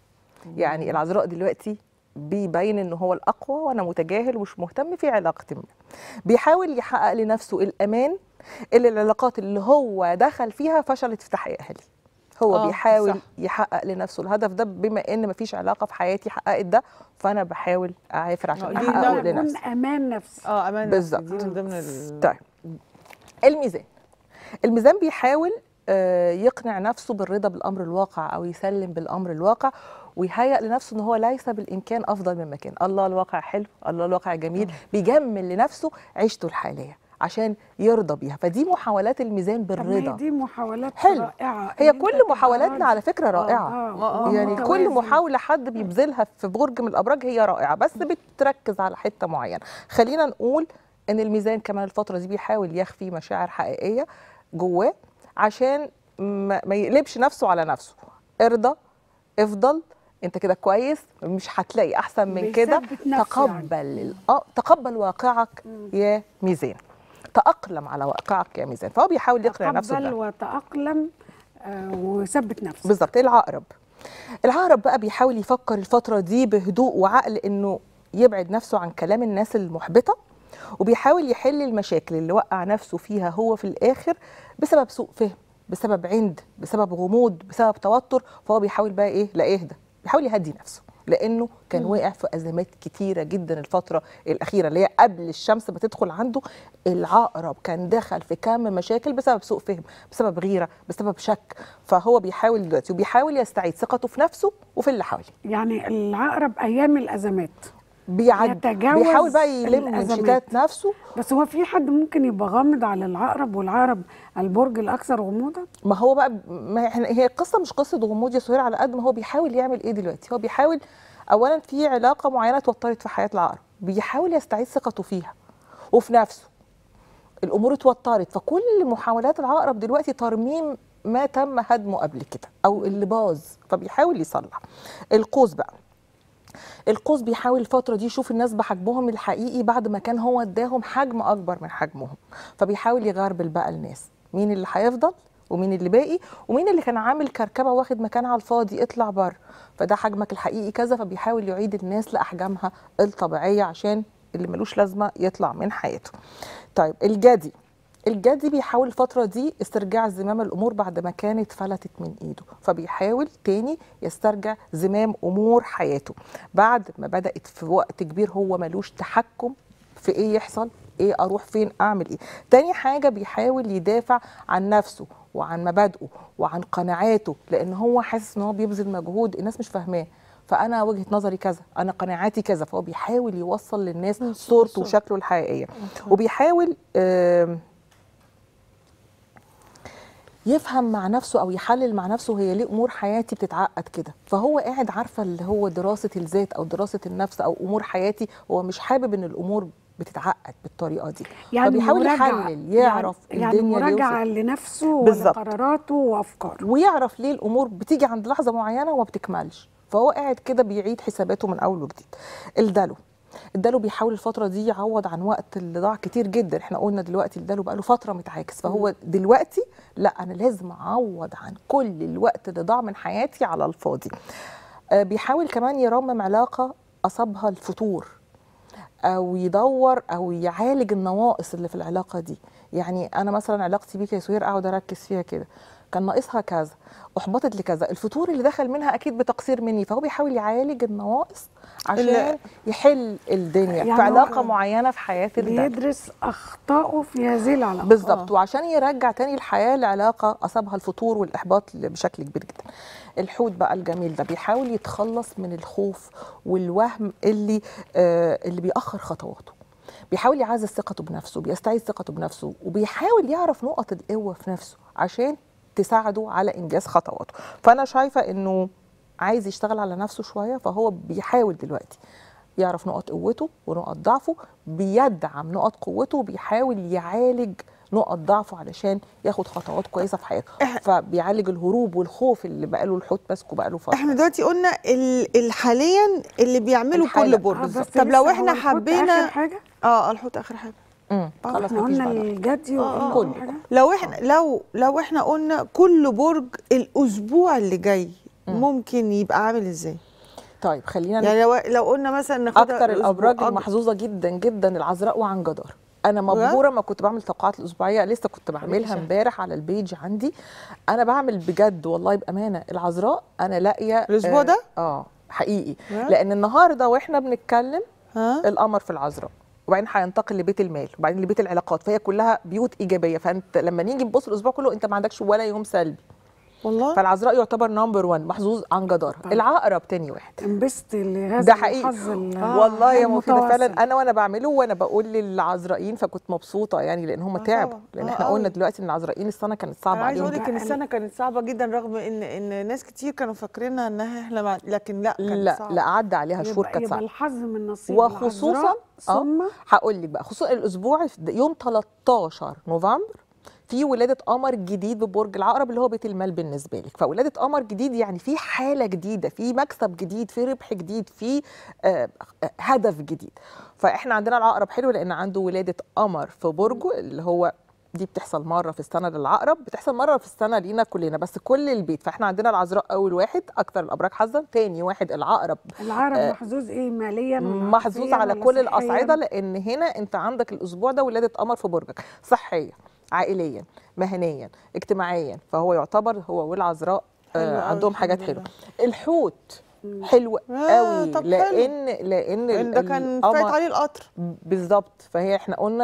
يعني العذراء دلوقتي بيبين ان هو الاقوى وانا متجاهل ومش مهتم في علاقه ما. بيحاول يحقق لنفسه الامان اللي العلاقات اللي هو دخل فيها فشلت في تحقيقها لي. هو آه بيحاول صح. يحقق لنفسه الهدف ده، بما ان مفيش علاقه في حياتي حققت ده، فانا بحاول اعافر عشان احققه لنفسي. امان نفسي. اه امان بالظبط. دي من ضمن ال... طيب الميزان. الميزان بيحاول آه يقنع نفسه بالرضا بالامر الواقع او يسلم بالامر الواقع، ويهيئ لنفسه ان هو ليس بالامكان افضل من مكان. الله الواقع حلو، الله الواقع جميل. بيجمل لنفسه عيشته الحاليه عشان يرضى بيها. فدي محاولات الميزان بالرضا. دي محاولات حلو. رائعه. هي كل محاولاتنا على فكره رائعه. آه. آه. يعني آه. كل محاوله حد بيبذلها في برج من الابراج هي رائعه، بس بتركز على حته معينه. خلينا نقول ان الميزان كمان الفتره دي بيحاول يخفي مشاعر حقيقيه جواه عشان ما يقلبش نفسه على نفسه. ارضى، افضل، انت كده كويس، مش هتلاقي احسن من كده. تقبل يعني. اه تقبل واقعك مم. يا ميزان. تأقلم على واقعك يا ميزان. فهو بيحاول يقنع نفسه تقبل وتأقلم آه وثبت نفسه. بالظبط. العقرب. العقرب بقى بيحاول يفكر الفترة دي بهدوء وعقل انه يبعد نفسه عن كلام الناس المحبطة، وبيحاول يحل المشاكل اللي وقع نفسه فيها هو في الآخر بسبب سوء فهم، بسبب عند، بسبب غموض، بسبب توتر. فهو بيحاول بقى ايه، لا اهدى، بيحاول يهدي نفسه، لانه كان مم. واقع في ازمات كتيره جدا الفتره الاخيره اللي هي قبل الشمس ما تدخل عنده. العقرب كان دخل في كم مشاكل بسبب سوء فهم، بسبب غيره، بسبب شك. فهو بيحاول دلوقتي وبيحاول يستعيد ثقته في نفسه وفي اللي حواليه. يعني العقرب ايام الازمات بيعدي، بيحاول بقى يلم من شتات نفسه. بس هو في حد ممكن يبقى غامض على العقرب، والعقرب البرج الاكثر غموضا؟ ما هو بقى، ما هي القصه مش قصه غموض يا سهير، على قد ما هو بيحاول يعمل ايه دلوقتي. هو بيحاول اولا في علاقه معينه اتوترت في حياه العقرب، بيحاول يستعيد ثقته فيها وفي نفسه. الامور اتوترت، فكل محاولات العقرب دلوقتي ترميم ما تم هدمه قبل كده او اللي باظ، فبيحاول يصلح. القوس بقى. القوس بيحاول الفترة دي يشوف الناس بحجمهم الحقيقي بعد ما كان هو اداهم حجم أكبر من حجمهم، فبيحاول يغربل بقى الناس، مين اللي هيفضل ومين اللي باقي، ومين اللي كان عامل كركبة واخد مكان على الفاضي اطلع بره، فده حجمك الحقيقي كذا. فبيحاول يعيد الناس لأحجامها الطبيعية عشان اللي ملوش لازمة يطلع من حياته. طيب الجدي. الجدي بيحاول الفترة دي استرجاع زمام الأمور بعد ما كانت فلتت من إيده، فبيحاول تاني يسترجع زمام أمور حياته بعد ما بدأت في وقت كبير هو ملوش تحكم في إيه يحصل، إيه أروح فين، أعمل إيه. تاني حاجة بيحاول يدافع عن نفسه وعن مبادئه وعن قناعاته، لأن هو حاسس إن هو بيبذل مجهود الناس مش فاهماه. فأنا وجهة نظري كذا، أنا قناعاتي كذا، فهو بيحاول يوصل للناس صورته وشكله الحقيقية. وبيحاول آه يفهم مع نفسه او يحلل مع نفسه هي ليه امور حياتي بتتعقد كده. فهو قاعد عارفه اللي هو دراسه الذات او دراسه النفس او امور حياتي، هو مش حابب ان الامور بتتعقد بالطريقه دي. يعني فبيحاول يحلل يعرف يعني الدنيا يعني ليه مراجعه وصل. لنفسه بالظبط. ولقراراته وافكاره، ويعرف ليه الامور بتيجي عند لحظه معينه وما بتكملش. فهو قاعد كده بيعيد حساباته من اول وجديد. الدلو الدلو بيحاول الفتره دي يعوض عن وقت اللي ضاع كتير جدا. احنا قلنا دلوقتي الدلو بقى له فتره متعاكس، فهو دلوقتي لا، انا لازم اعوض عن كل الوقت اللي ضاع من حياتي على الفاضي. آه بيحاول كمان يرمم علاقه اصابها الفتور، او يدور او يعالج النواقص اللي في العلاقه دي. يعني انا مثلا علاقتي بيك يا سهير اقعد اركز فيها كده، كان ناقصها كذا، احبطت لكذا، الفتور اللي دخل منها اكيد بتقصير مني. فهو بيحاول يعالج النواقص عشان يحل الدنيا يعني في علاقه هو معينه في حياه الدلو. بيدرس اخطائه في هذه العلاقه بالظبط. وعشان يرجع تاني الحياه لعلاقه اصابها الفتور والاحباط بشكل كبير جدا. الحوت بقى الجميل ده بيحاول يتخلص من الخوف والوهم اللي آه اللي بيأخر خطواته. بيحاول يعزز ثقته بنفسه، بيستعيد ثقته بنفسه، وبيحاول يعرف نقط القوه في نفسه عشان تساعده على انجاز خطواته. فانا شايفه انه عايز يشتغل على نفسه شويه، فهو بيحاول دلوقتي يعرف نقط قوته ونقط ضعفه، بيدعم نقط قوته، وبيحاول يعالج نقط ضعفه علشان ياخد خطوات كويسه في حياته. فبيعالج الهروب والخوف اللي بقاله الحوت ماسكه بقاله فتره. احنا دلوقتي قلنا ال- حاليا اللي بيعمله كل برج. آه طب لو احنا حبينا اخر حاجه اه الحوت اخر حاجه. امم خلاص احنا قلنا الجدي وقلنا كل حاجه. لو احنا لو لو احنا قلنا كل برج الاسبوع اللي جاي مم. ممكن يبقى عامل ازاي؟ طيب خلينا يعني لو لو قلنا مثلا ناخدها اكتر الابراج أج- المحظوظه جدا جدا العذراء وعنجدار. انا مبهوره ما كنت بعمل توقعات الاسبوعيه، لسه كنت بعملها امبارح على البيج عندي. انا بعمل بجد والله بامانه العذراء انا لاقيه الاسبوع ده اه حقيقي. ها؟ لان النهارده واحنا بنتكلم ها؟ القمر في العذراء، وبعدين هينتقل لبيت المال، وبعدين لبيت العلاقات، فهي كلها بيوت ايجابيه. فانت لما نيجي نبص الاسبوع كله انت ما عندكش ولا يوم سلبي. والله فالعذراء يعتبر نمبر واحد محظوظ عن جدار. طيب. العقرب تاني واحد. انبسط لهذا ده حقيقي. الحظ ال- آه والله يا مفيدة المتواصل. فعلا انا وانا بعمله وانا بقول للعذرائيين فكنت مبسوطه يعني لان هم آه تعبوا. طبعا. لان آه احنا أوي. قلنا دلوقتي ان العذرائيين السنه كانت صعبه انا عايز عليهم. اقول لك ان السنه كانت صعبه جدا رغم ان ان ناس كتير كانوا فاكرينها انها احنا مع... لكن لا كانت لا صعبة. لا عدى عليها شهور يبقى, كانت يبقى صعبه. الحظ من نصيب وخصوصا العذراء ثم اه هقول لك بقى خصوصا الاسبوع يوم تلتاشر نوفمبر في ولاده قمر جديد ببرج العقرب اللي هو بيت المال بالنسبه لك. فولاده قمر جديد يعني في حاله جديده، في مكسب جديد، في ربح جديد، في آه هدف جديد. فاحنا عندنا العقرب حلو لان عنده ولاده قمر في برجه اللي هو دي بتحصل مره في السنه للعقرب، بتحصل مره في السنه لينا كلنا بس كل البيت. فاحنا عندنا العذراء اول واحد اكتر الابراج حظا، تاني واحد العقرب. العقرب آه محظوظ ايه ماليا ولا محظوظ على ولا كل صحياً؟ الاصعده لان هنا انت عندك الاسبوع ده ولاده قمر في برجك، صحيا عائليا مهنيا اجتماعيا، فهو يعتبر هو والعذراء آه عندهم حاجات حلوه. الحوت حلو آه قوي طب لان لان لان ده كان فايت عليه القطر بالظبط. فهي احنا قلنا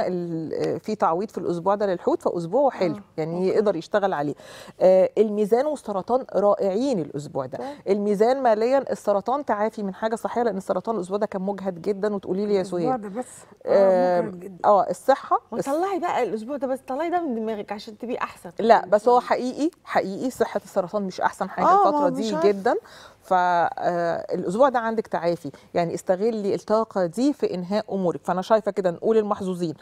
في تعويض في الاسبوع ده للحوت فاسبوعه حلو. آه. يعني أوكي. يقدر يشتغل عليه. آه الميزان والسرطان رائعين الاسبوع ده. آه. الميزان ماليا السرطان تعافي من حاجه صحيه لان السرطان الاسبوع ده كان مجهد جدا. وتقولي لي يا سهير الاسبوع ده بس اه, آه, آه الصحه طلعي بقى الاسبوع ده بس طلعي ده من دماغك عشان تبقي احسن. لا بس هو حقيقي حقيقي صحه السرطان مش احسن حاجه آه الفتره دي جدا. فالاسبوع ده عندك تعافي يعني استغلي الطاقه دي في انهاء امورك. فانا شايفه كده نقول المحظوظين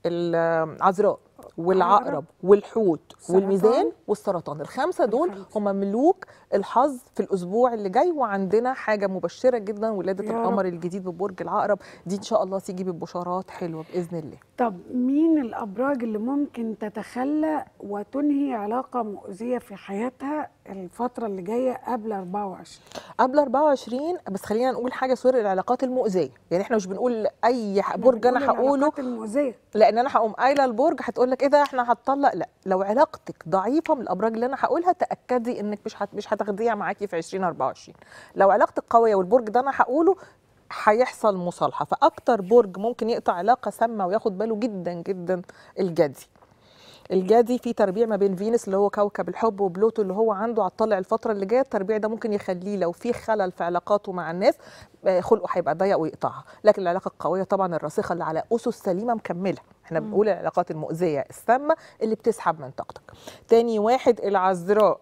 العذراء والعقرب والحوت والميزان والسرطان. الخمسه دول هم ملوك الحظ في الاسبوع اللي جاي. وعندنا حاجه مبشره جدا ولاده القمر الجديد ببرج العقرب دي ان شاء الله تيجي ببشارات حلوه باذن الله. طب مين الابراج اللي ممكن تتخلى وتنهي علاقه مؤذيه في حياتها الفتره اللي جايه قبل أربعة وعشرين؟ قبل أربعة وعشرين بس خلينا نقول حاجه سوري العلاقات المؤذيه. يعني احنا مش بنقول اي برج انا هقوله العلاقات المؤذيه لان انا هقوم قايله البرج هتقول لك ايه ده احنا هتطلق. لا لو علاقتك ضعيفه من الابراج اللي انا هقولها تاكدي انك مش هت... مش هتاخديها معاكي في ألفين وأربعة وعشرين. لو علاقتك قويه والبرج ده انا هقوله هيحصل مصالحه. فاكتر برج ممكن يقطع علاقه سامه وياخد باله جدا جدا الجدي. الجدي في تربيع ما بين فينوس اللي هو كوكب الحب وبلوتو اللي هو عنده على الطالع الفتره اللي جايه. التربيع ده ممكن يخليه لو في خلل في علاقاته مع الناس خلقه هيبقى ضيق ويقطعها، لكن العلاقه القويه طبعا الراسخه اللي على اسس سليمه مكمله. احنا بنقول العلاقات المؤذيه السامه اللي بتسحب من طاقتك. تاني واحد العذراء،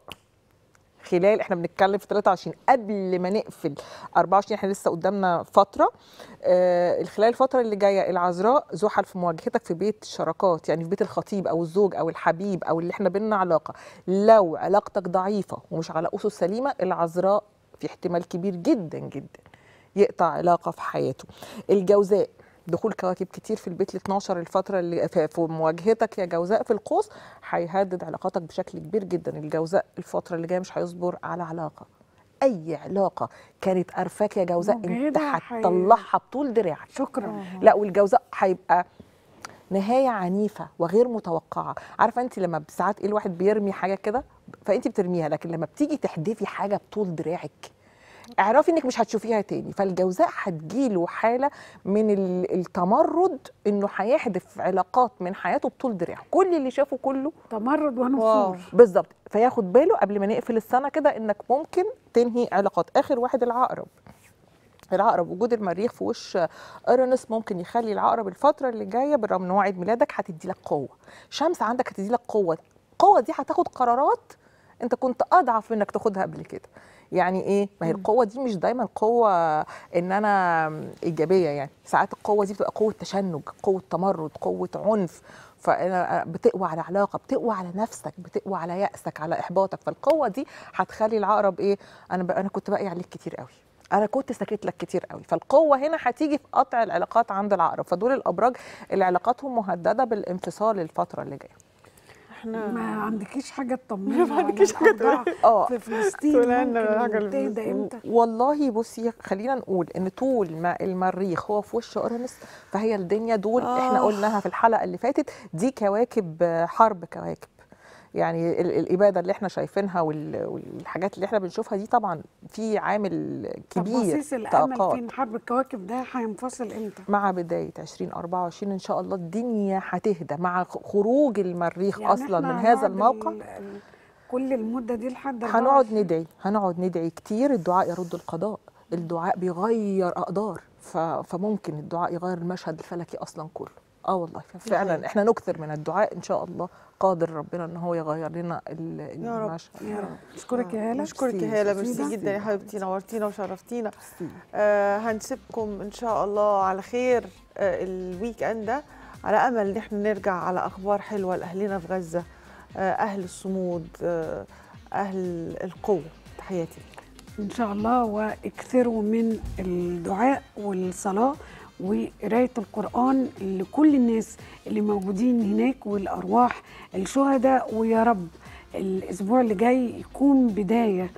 خلال احنا بنتكلم في ثلاثة وعشرين قبل ما نقفل أربعة وعشرين، احنا لسه قدامنا فتره. آه خلال الفتره اللي جايه العذراء زحل في مواجهتك في بيت الشراكات، يعني في بيت الخطيب او الزوج او الحبيب او اللي احنا بينا علاقه. لو علاقتك ضعيفه ومش على اسس سليمه، العذراء في احتمال كبير جدا جدا يقطع علاقه في حياته. الجوزاء، دخول كواكب كتير في البيت ال اتناشر الفتره اللي في مواجهتك يا جوزاء في القوس هيهدد علاقاتك بشكل كبير جدا. الجوزاء الفتره اللي جايه مش هيصبر على علاقه، اي علاقه كانت قرفاك يا جوزاء انت هتطلعها بطول دراعك. شكرا. لا، والجوزاء هيبقى نهايه عنيفه وغير متوقعه. عارفه انت لما ساعات ايه الواحد بيرمي حاجه كده فانت بترميها، لكن لما بتيجي تحدفي حاجه بطول دراعك اعرفي انك مش هتشوفيها تاني. فالجوزاء هتجيله حاله من التمرد، انه هيحدف علاقات من حياته بطول دراعه، كل اللي شافه كله تمرد ونفور بالظبط. فياخد باله قبل ما نقفل السنه كده انك ممكن تنهي علاقات. اخر واحد العقرب. العقرب وجود المريخ في وش اورانوس ممكن يخلي العقرب الفتره اللي جايه بالرغم ان هو عيد ميلادك هتدي لك قوه. شمس عندك هتدي لك قوه، القوه دي هتاخد قرارات انت كنت اضعف منك تاخدها قبل كده. يعني ايه؟ ما هي القوه دي مش دايما قوه ان انا ايجابيه، يعني ساعات القوه دي بتبقى قوه تشنج، قوه تمرد، قوه عنف. فانا بتقوى على علاقه، بتقوى على نفسك، بتقوى على يأسك، على احباطك. فالقوه دي هتخلي العقرب ايه؟ انا انا كنت باقي عليك كتير قوي، انا كنت سكت لك كتير قوي. فالقوه هنا هتيجي في قطع العلاقات عند العقرب. فدول الابراج اللي علاقاتهم مهدده بالانفصال الفتره اللي جايه. احنا ما عندكيش حاجه تطمنينا؟ ما عندكيش حاجه اه في فلسطين ممكن تهدى امتى؟ والله بصي خلينا نقول ان طول ما المريخ هو في وش اورانوس فهي الدنيا دول آه. احنا قلناها في الحلقه اللي فاتت، دي كواكب حرب، كواكب يعني الاباده اللي احنا شايفينها والحاجات اللي احنا بنشوفها دي طبعا في عامل كبير. طب بصيص الامل فين؟ حرب الكواكب ده هينفصل امتى؟ مع بدايه ألفين وأربعة وعشرين ان شاء الله الدنيا هتهدى مع خروج المريخ يعني اصلا من هذا الموقع. ال ال كل المده دي لحد هنقعد ندعي، هنقعد ندعي كتير. الدعاء يرد القضاء، الدعاء بيغير اقدار، فممكن الدعاء يغير المشهد الفلكي اصلا كله. اه والله فعلا احنا نكثر من الدعاء ان شاء الله، قادر ربنا ان هو يغير لنا المشهد. يا رب. اشكرك يا هاله. اشكرك يا هاله، ميرسي جدا يا حبيبتي، نورتينا وشرفتينا. آه هنسيبكم ان شاء الله على خير آه الويك اند ده، على امل ان احنا نرجع على اخبار حلوه لاهلنا في غزه، آه اهل الصمود، آه اهل القوه. تحياتي ان شاء الله، واكثروا من الدعاء والصلاه وقرايه القران لكل الناس اللي موجودين هناك والارواح الشهداء. ويا رب الاسبوع اللي جاي يكون بدايه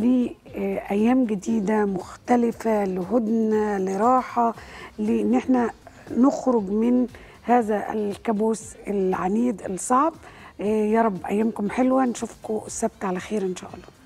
لايام جديده مختلفه، لهدنه، لراحه، لان احنا نخرج من هذا الكابوس العنيد الصعب. يا رب ايامكم حلوه، نشوفكم السبت على خير ان شاء الله.